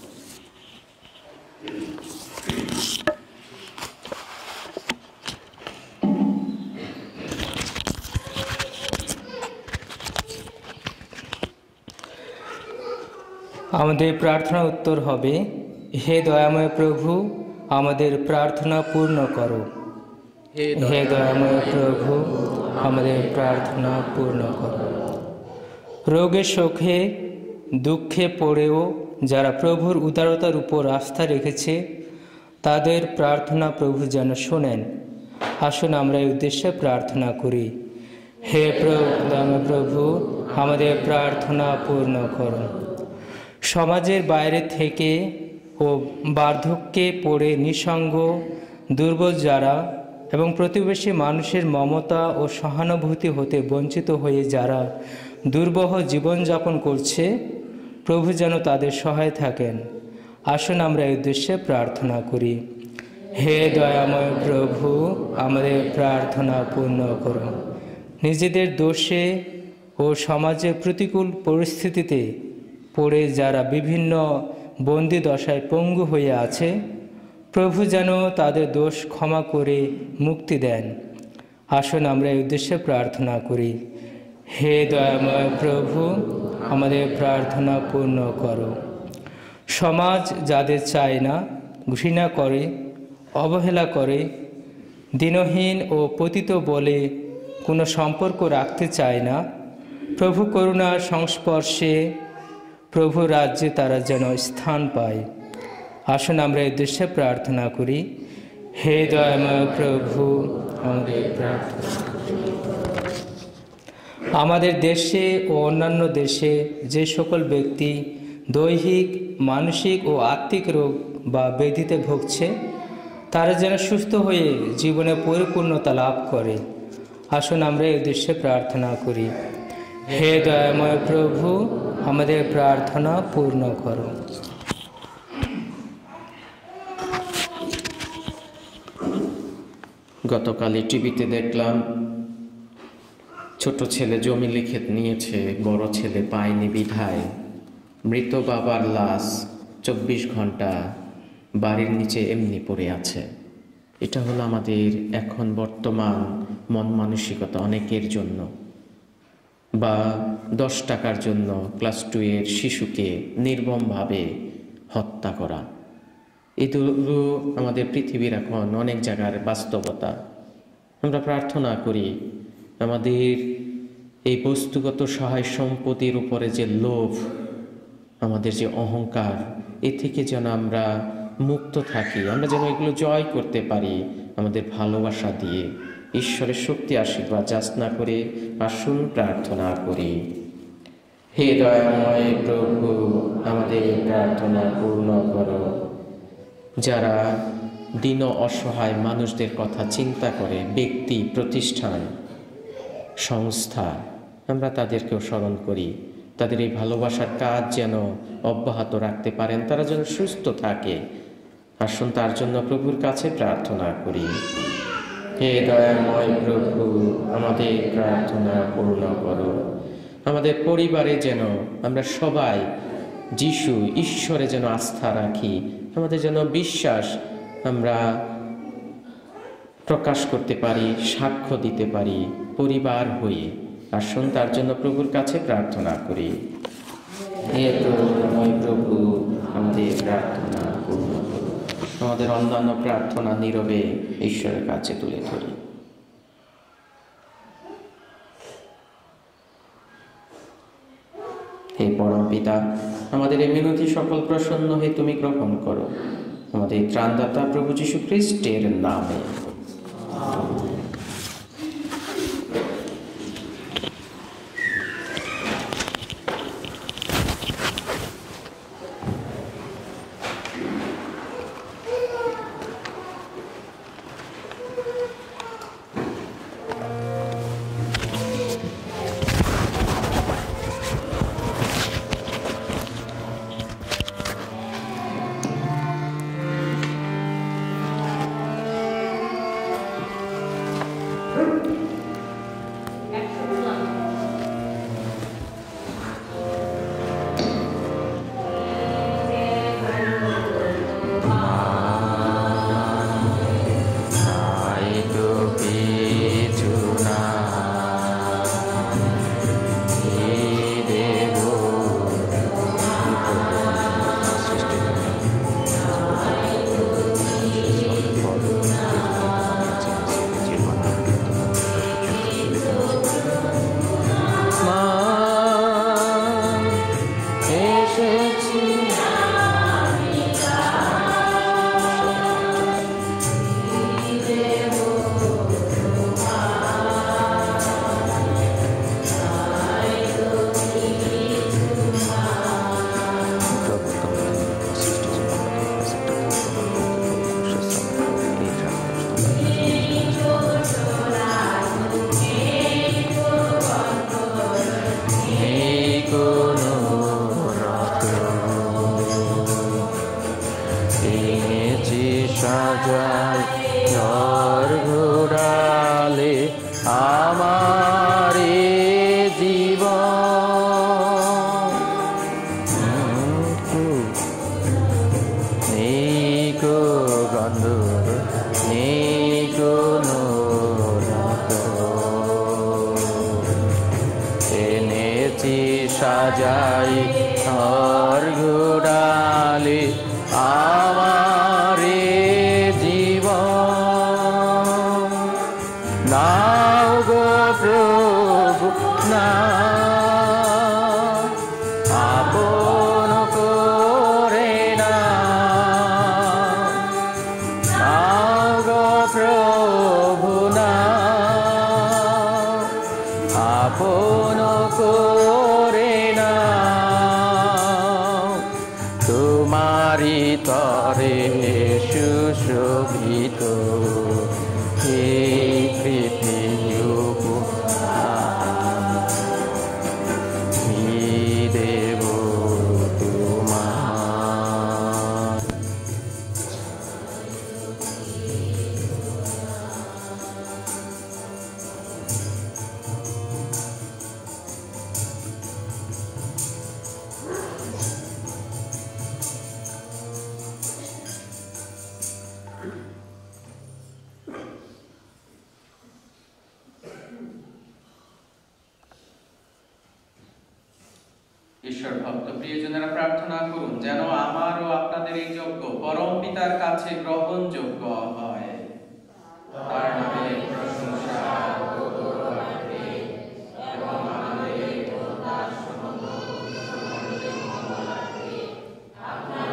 আমাদের প্রার্থনা উত্তর হবে, হে দয়াময় প্রভু, আমাদের প্রার্থনা পূর্ণ করো। হে দয়াময় প্রভু, আমাদের প্রার্থনা পূর্ণ করো। রোগে শোকে দুঃখে পড়েও যারা প্রভুর উদারতার উপর আস্থা রেখেছে, তাদের প্রার্থনা প্রভু যেন শোনেন। আসুন আমরা এই উদ্দেশ্যে প্রার্থনা করি। হে প্রভু, আমাদের প্রার্থনা পূর্ণ করো। সমাজের বাইরে থেকে ও বার্ধক্যে পড়ে নিঃসঙ্গ দুর্বল যারা এবং প্রতিবেশী মানুষের মমতা ও সহানুভূতি হতে বঞ্চিত হয়ে যারা দুর্বহ জীবনযাপন করছে, প্রভু যেন তাদের সহায় থাকেন। আসুন আমরা এই উদ্দেশ্যে প্রার্থনা করি। হে দয়াময় প্রভু, আমাদের প্রার্থনা পূর্ণ করুন। নিজেদের দোষে ও সমাজের প্রতিকূল পরিস্থিতিতে পড়ে যারা বিভিন্ন বন্দি দশায় পঙ্গু হয়ে আছে, প্রভু যেন তাদের দোষ ক্ষমা করে মুক্তি দেন। আসুন আমরা এই উদ্দেশ্যে প্রার্থনা করি। হে দয়াময় প্রভু, আমাদের প্রার্থনা পূর্ণ করো। সমাজ যাদের চায় না, ঘৃণা করে, অবহেলা করে, দীনহীন ও পতিত বলে কোনো সম্পর্ক রাখতে চায় না, প্রভু করুণার সংস্পর্শে প্রভু রাজ্যে তারা যেন স্থান পায়। আসুন আমরা এই উদ্দেশ্যে প্রার্থনা করি। হে দয়াময় প্রভু, আমাদের প্রার্থনা। আমাদের দেশে ও অন্যান্য দেশে যে সকল ব্যক্তি দৈহিক, মানসিক ও আত্মিক রোগ বা ব্যাধিতে ভুগছে, তারা যেন সুস্থ হয়ে জীবনে পরিপূর্ণতা লাভ করে। আসুন আমরা এই উদ্দেশ্যে প্রার্থনা করি। হে দয়াময় প্রভু, আমাদের প্রার্থনা পূর্ণ করো। গতকালই টিভিতে দেখলাম ছোট ছেলে জমি লিখে নিয়েছে, বড় ছেলে পায়নি বিধায় মৃত বাবার লাশ 24 ঘন্টা বাড়ির নিচে এমনি পড়ে আছে। এটা হলো আমাদের এখন বর্তমান মন মানসিকতা অনেকের জন্য। বা 10 টাকার জন্য ক্লাস 2 এর শিশুকে নির্মমভাবে হত্যা করা, এগুলো আমাদের পৃথিবীর এখন অনেক জায়গার বাস্তবতা। আমরা প্রার্থনা করি আমাদের এই বস্তুগত সহায় সম্পত্তির উপরে যে লোভ, আমাদের যে অহংকার, এ থেকে যেন আমরা মুক্ত থাকি। আমরা যেন এগুলো জয় করতে পারি আমাদের ভালোবাসা দিয়ে। ঈশ্বরের শক্তি আশীর্বাদ যাচনা করে আসুন প্রার্থনা করি। হে দয়াময় প্রভু, আমাদের প্রার্থনা পূর্ণ করো। যারা দীন অসহায় মানুষদের কথা চিন্তা করে, ব্যক্তি, প্রতিষ্ঠান, সংস্থা, আমরা তাদেরকেও স্মরণ করি। তাদের এই ভালোবাসার কাজ যেন অব্যাহত রাখতে পারেন, তারা যেন সুস্থ থাকে। আসুন তার জন্য প্রভুর কাছে প্রার্থনা করি। হে দয়াময় প্রভু, আমাদের প্রার্থনা পূর্ণ করো। আমাদের পরিবারে যেন আমরা সবাই যিশু ঈশ্বরে যেন আস্থা রাখি, আমাদের যেন বিশ্বাস আমরা প্রকাশ করতে পারি, সাক্ষ্য দিতে পারি পরিবার হয়ে। আসুন তার জন্য প্রভুর কাছে প্রার্থনা করি। হে প্রভুময় প্রভু, আমাদের প্রার্থনা পূর্ণ করো। আমাদের অন্যান্য প্রার্থনা নীরবে ঈশ্বরের কাছে তুলে ধরি। হে পরম পিতা, আমাদের এই মিনতি সকল প্রসন্ন হয়ে তুমি গ্রহণ করো, আমাদের ত্রাণদাতা প্রভু যীশু খ্রিস্টের নামে। সাজাই ঘর ঘোড়ালে আমারে জীবন, নাও গো প্রভু নাও, আপন করে নাও গো প্রভু নাও, আপন করে নাও, তোমারি তরে সুশোভিত হে পৃথিবী দেব তোমার। ঈশ্বর ভক্ত প্রিয়জনেরা প্রার্থনা করুন যেন আমার ও আপনাদের এই যজ্ঞ পরম পিতার কাছে গ্রহণযোগ্য হয়। তার নামে প্রশংসা এবং আমাদের তার সমগ্র বিশ্বমণ্ডলীর মঙ্গলার্থে আপনার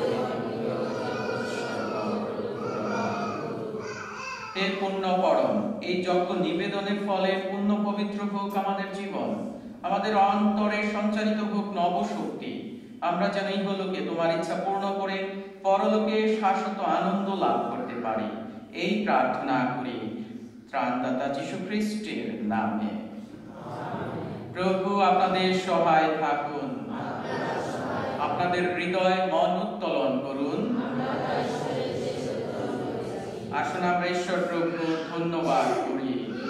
হে পুণ্য পরম, এই যজ্ঞ নিবেদনের ফলে পুণ্য পবিত্র হোক আমাদের জীবন, আমাদের অন্তরে সঞ্চারিত হোক নবশক্তি, আমরা যেন ইহলোকে তোমার ইচ্ছা পূর্ণ করে পরলোকে শাশ্বত আনন্দ লাভ করতে পারি। এই প্রার্থনা করি ত্রাণদাতা যীশু খ্রিস্টের নামে। প্রভু আপনাদের সহায় থাকুন, আপনাদের হৃদয় মন উত্তোলন করুন, আসুন আমরা ঈশ্বর প্রভু ধন্যবাদ করি।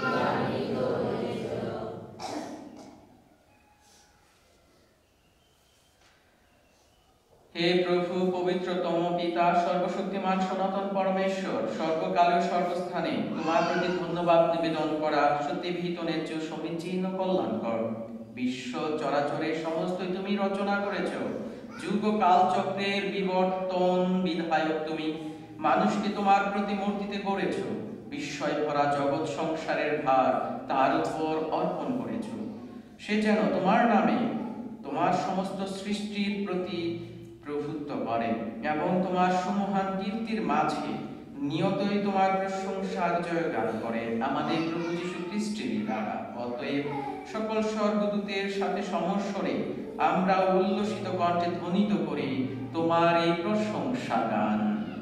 হে প্রভু, পবিত্রতম পিতা, সর্বশক্তিমান সনাতন পরমেশ্বর, সর্বকালে সর্বস্থানে তোমার প্রতি ধন্যবাদ নিবেদন করা সত্যি ভীত ন্যায্য সমীচীন কল্যাণকর। বিশ্ব চরাচরের সমস্তই তুমি রচনা করেছ। যুগ কাল চক্রের বিবর্তন বিধায়ক তুমি। মানুষকে তোমার প্রতিমূর্তিতে গড়েছ। বিস্ময় ভরা জগৎ সংসারের ভার তার উপর অর্পণ করেছ। সে যেন তোমার নামে তোমার সমস্ত সৃষ্টির প্রতি প্রভুত্ব করে এবং তোমার সমহান কীর্তির মাঝে নিয়তই তোমার প্রশংসার জয়গান করে আমাদের প্রভু যীশু খ্রিস্টের দ্বারা। অতএব সকল স্বর্গদূতের সাথে সমস্বরে আমরা উল্লসিত কণ্ঠে ধ্বনিত করি তোমার এই প্রশংসা গান।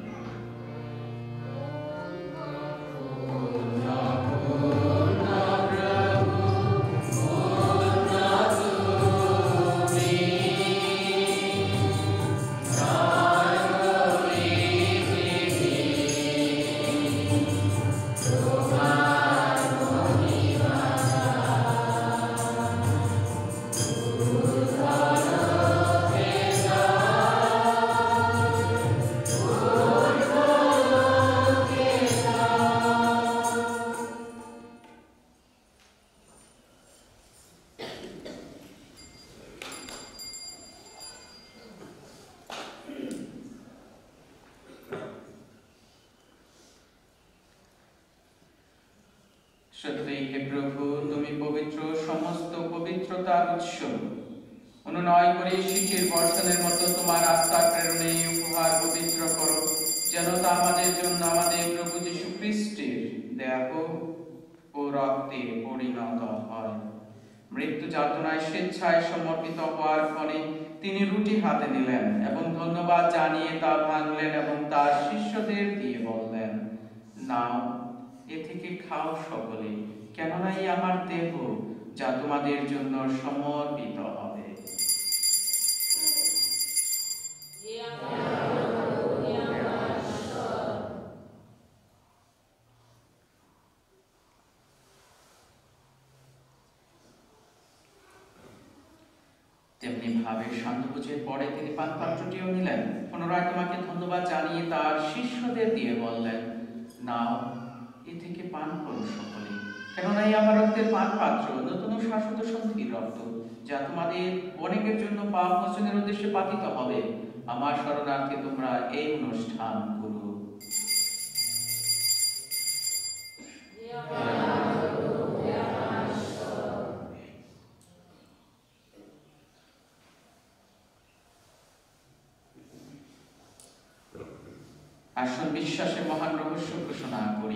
সত্যি হে প্রভু, তুমি পবিত্র, সমস্ত পবিত্রতার উৎস। অনুনয় করে শীতের বর্ষণের মতো তোমার আত্মার প্রেরণে উপহার পবিত্র করো, যেন তা আমাদের জন্য আমাদের প্রভু যীশু খ্রিস্টের দেহ ও রক্তে পরিণত হয়। মৃত্যু যাতনায় স্বেচ্ছায় সমর্পিত হওয়ার ফলে তিনি রুটি হাতে নিলেন এবং ধন্যবাদ জানিয়ে তা ভাঙলেন এবং তার শিষ্যদের দিয়ে বললেন, নাও, এ থেকে খাও সকলে, কেননা এই আমার দেহ যা তোমাদের জন্য সমর্পিত হবে। তেমনি ভাবে সান্ধ্যভোজের পরে তিনি পানপাত্রটিও নিলেন, পুনরায় তোমাকে ধন্যবাদ জানিয়ে তার শিষ্যদের দিয়ে বললেন, নাও, এ থেকে পান করো সকলে, কেননা এই আমার রক্তের পান পাত্র, নতুন শাশ্বত সন্ধির রক্ত, যা তোমাদের অনেকের জন্য পাপ মোচনের উদ্দেশ্যে পাতিত হবে। আমার শরণার্থে তোমরা এই অনুষ্ঠান করো। আসল বিশ্বাসের মহান রহস্য ঘোষণা করি।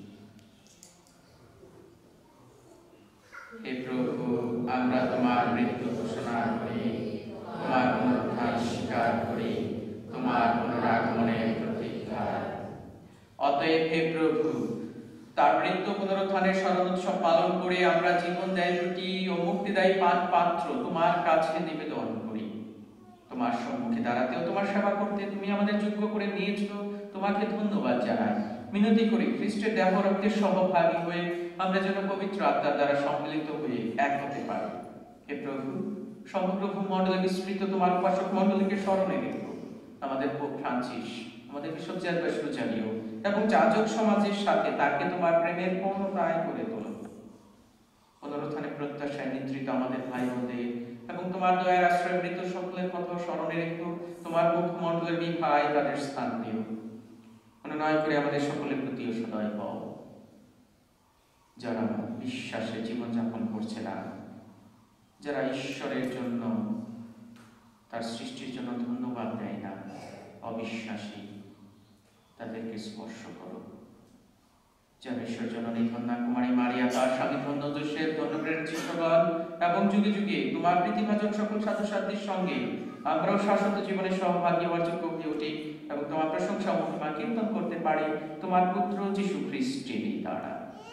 হে প্রভু, আমরা তোমার মৃত্যু ঘোষণা করি, তোমার পুনরুত্থান স্বীকার করি, তোমার পুনরাগমনের প্রতীক্ষা। অতএব হে প্রভু, তার মৃত্যু পুনরুত্থানের স্মরণ উৎসব পালন করে আমরা জীবনদায়ী রুটি ও মুক্তিদায়ী পান পাত্র তোমার কাছে নিবেদন করি। তোমার সম্মুখে দাঁড়াতেও তোমার সেবা করতে তুমি আমাদের যোগ্য করে নিয়েছো, তোমাকে ধন্যবাদ জানাই। মিনতি করি খ্রিস্টের দেহ রক্তের সহভাগী হয়ে আমরা যেন পবিত্র আত্মার দ্বারা সম্মিলিত হয়ে এক হতে পারি। হে প্রভু, সমগ্র ভূমণ্ডলে বিস্তৃত তোমার উপাসক মণ্ডলীকে স্মরণে রেখো। আমাদের পোপ ফ্রান্সিস, আমাদের বিশপ জারভাস রোজারিও এবং যাজক সমাজের সাথে তাকে তোমার প্রেমের পূর্ণতায় করে তোলো। পুনরুত্থানের প্রত্যাশায় নিদ্রিত আমাদের ভাই বোনদের এবং তোমার দয়ার আশ্রয় মৃত সকলের কথা স্মরণে রেখো। তোমার মুখমণ্ডলের বিভায় তাদের স্থান দিও। অনুনয় করে আমাদের সকলের প্রতিও সদয় হও। যারা বিশ্বাসে জীবনযাপন করছে না, যারা ঈশ্বরের জন্য, তার সৃষ্টির জন্য ধন্যবাদ দেয় না, অবিশ্বাসী, তাদেরকে স্পর্শ করো। যারা ঈশ্বর জননী ধন্যা কুমারী মারিয়া, তার স্বামী ধন্য দোষের ধন্যপ্রের চিত্রগণ এবং যুগে যুগে তোমার প্রীতিভাজন সকল সাধু সাধ্যের সঙ্গে আমরাও শাশ্বত জীবনের সহভাগী হওয়ার যোগ্য হয়ে উঠি এবং তোমার প্রশংসা ও মহিমা কীর্তন করতে পারি তোমার পুত্র যীশু খ্রিস্টের দ্বারা।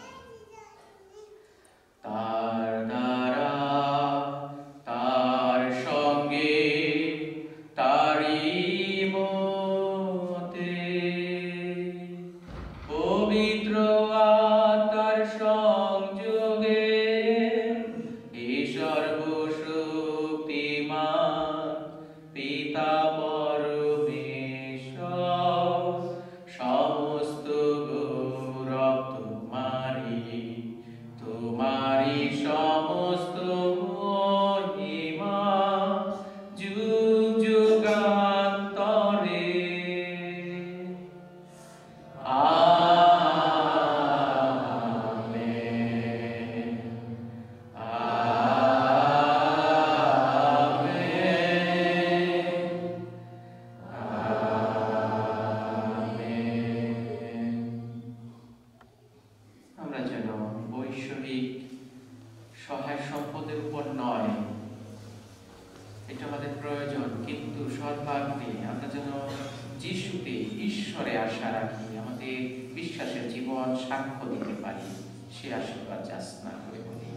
তার দ্বারা, তার সঙ্গে, তারই মতে ও আশা রাখি আমাদের বিশ্বাসের জীবন সাক্ষ্য দিতে পারি, সে আশীর্বাদ যাচনা করে বলি।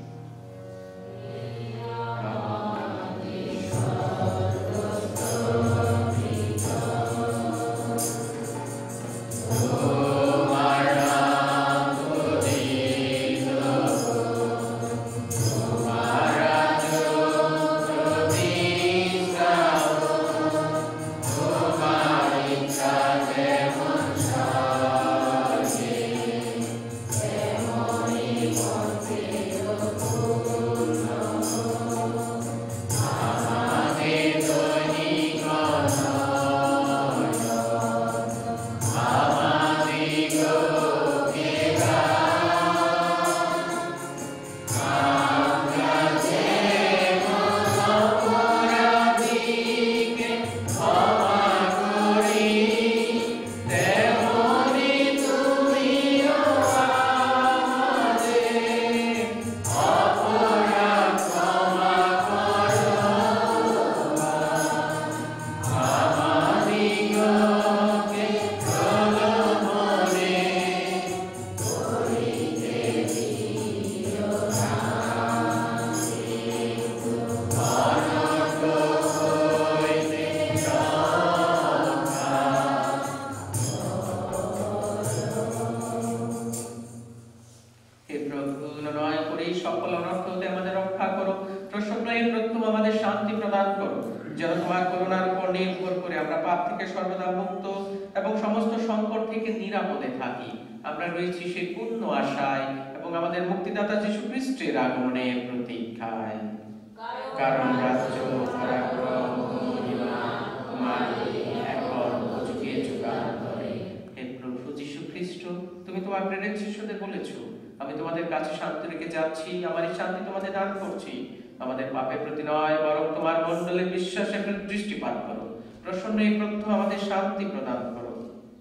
আমাদের পাপের প্রতি নয়, বরং তোমার মণ্ডলের বিশ্বাসের প্রতি দৃষ্টিপাত করো। প্রসন্ন এই প্রত্যহ আমাদের শান্তি প্রদান করো।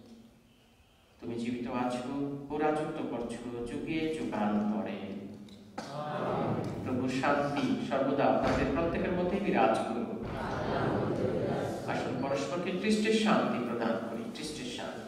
তুমি জীবিত আছো ও রাজত্ব করছো যুগে যুগান্তরে। প্রভু শান্তি সর্বদা আপনাদের প্রত্যেকের মধ্যে বিরাজ করুক। আসুন পরস্পরকে খ্রিস্টের শান্তি প্রদান করি। খ্রিস্টের শান্তি।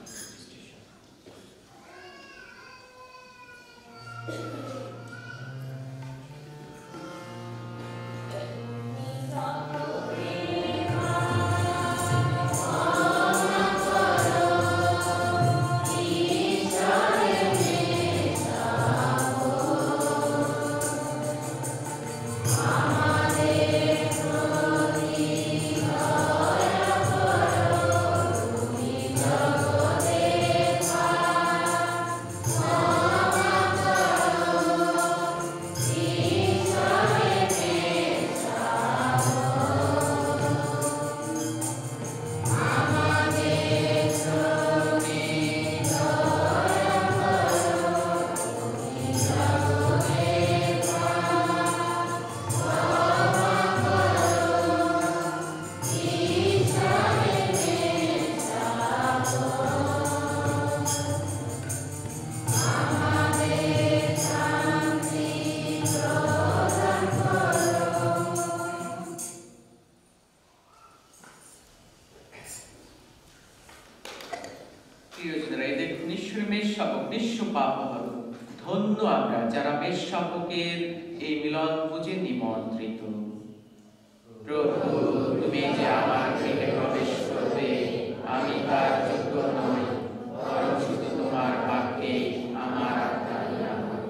ধন্য আমরা যারা মেষশাবকের এই মিলন পূজে নিমন্ত্রিত। প্রভু, তুমি যে আমার গৃহে প্রবেশ করবে, আমি তার যোগ্য নই, বরং শুধু তোমার বাক্যে আমার আত্মা নিরাপদ।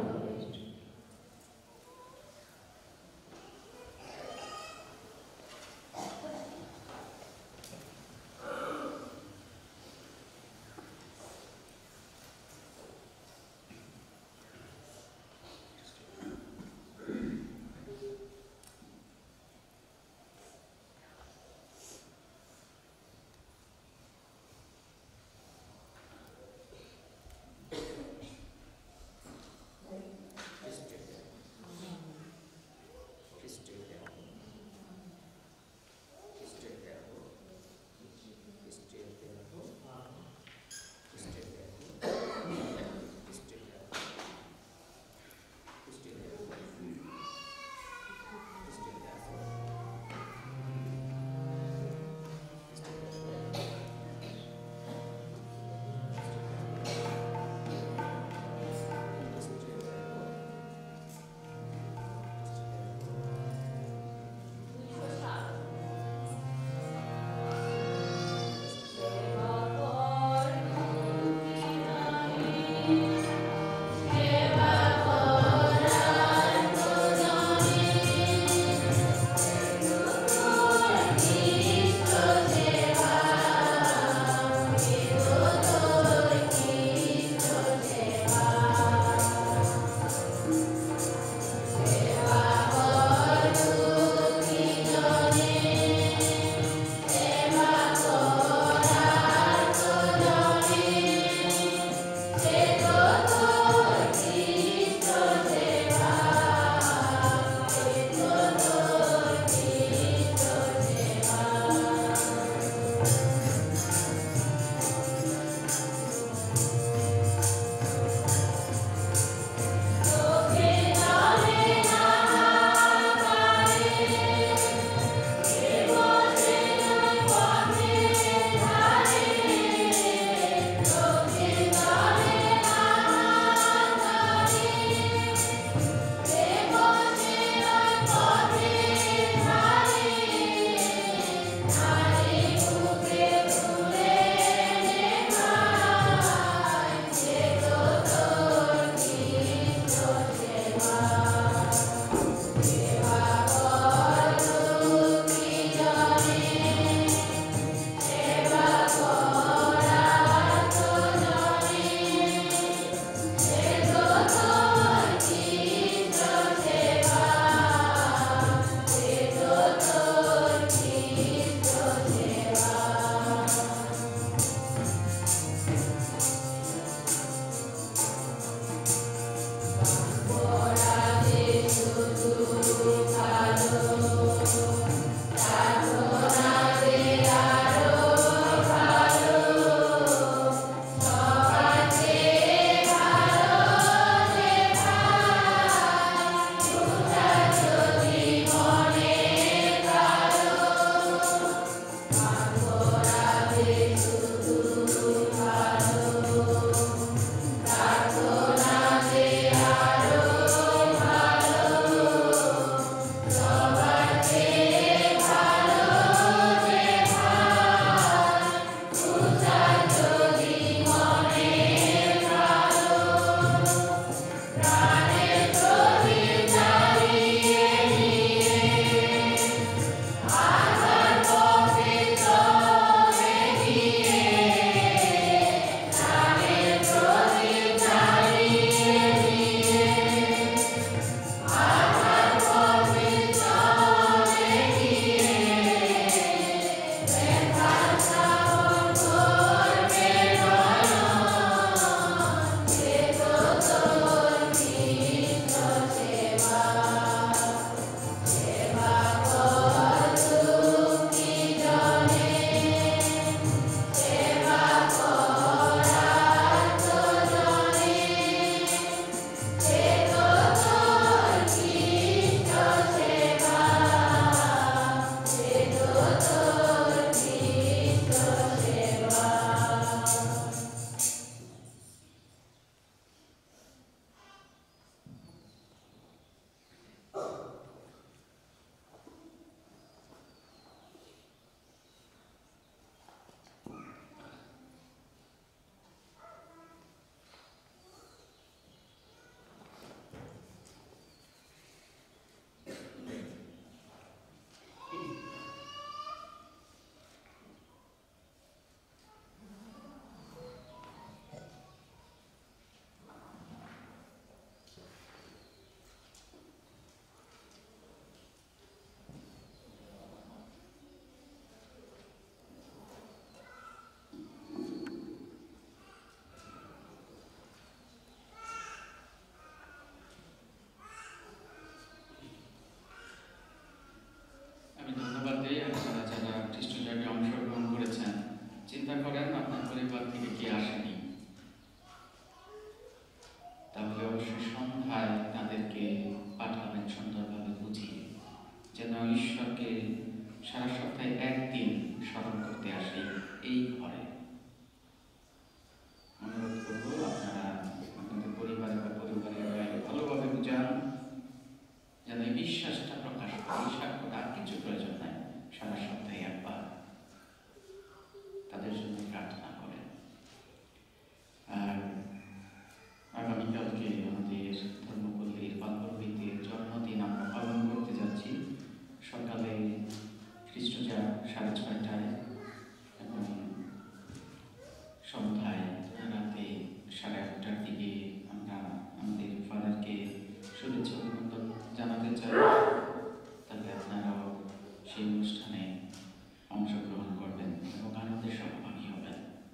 সন্ধ্যায় রাতে 8:30টার দিকে আমরা আমাদের ফাদারকে শুভেচ্ছা অভিনন্দন জানাতে চাই। তাহলে আপনারাও সেই অনুষ্ঠানে অংশগ্রহণ করবেন এবং আনন্দের সহভাগী হবেন।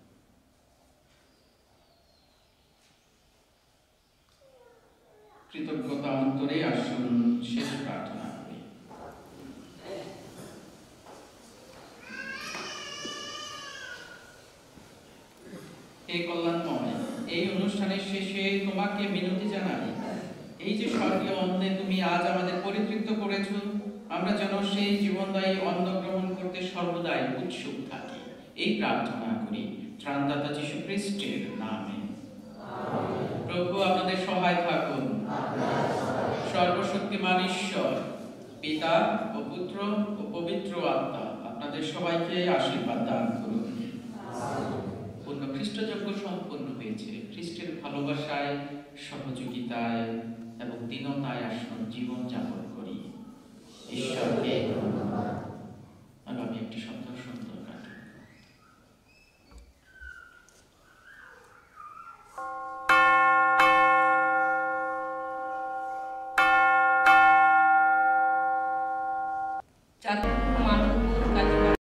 কৃতজ্ঞতা অন্তরে আসুন শেষ প্রার্থনা করি। হে কল্যাণময়, এই অনুষ্ঠানের শেষে তোমাকে মিনতি জানাই, এই যে স্বর্গীয় অন্নে তুমি আজ আমাদের পরিতৃপ্ত করেছ, আমরা যেন সেই জীবনদায়ী অন্ন গ্রহণ করতে সর্বদাই উৎসুক থাকি। এই প্রার্থনা করি ত্রাণদাতা যীশু খ্রিস্টের নামে। প্রভু আপনাদের সহায় থাকুন। সর্বশক্তিমান ঈশ্বর পিতা ও পুত্র ও পবিত্র আত্মা আপনাদের সবাইকে আশীর্বাদ দান করুন। পূর্ণ খ্রিস্টযজ্ঞ সম্পন্ন হয়েছে খ্রিস্টের ভালোবাসায়, সহযোগিতায় এবং দীনতায় আসন জীবন যাপন করি। ঈশ্বরকে ধন্যবাদ। আর আমি একটি সুন্দর সুন্দর কাটি। চাঁদ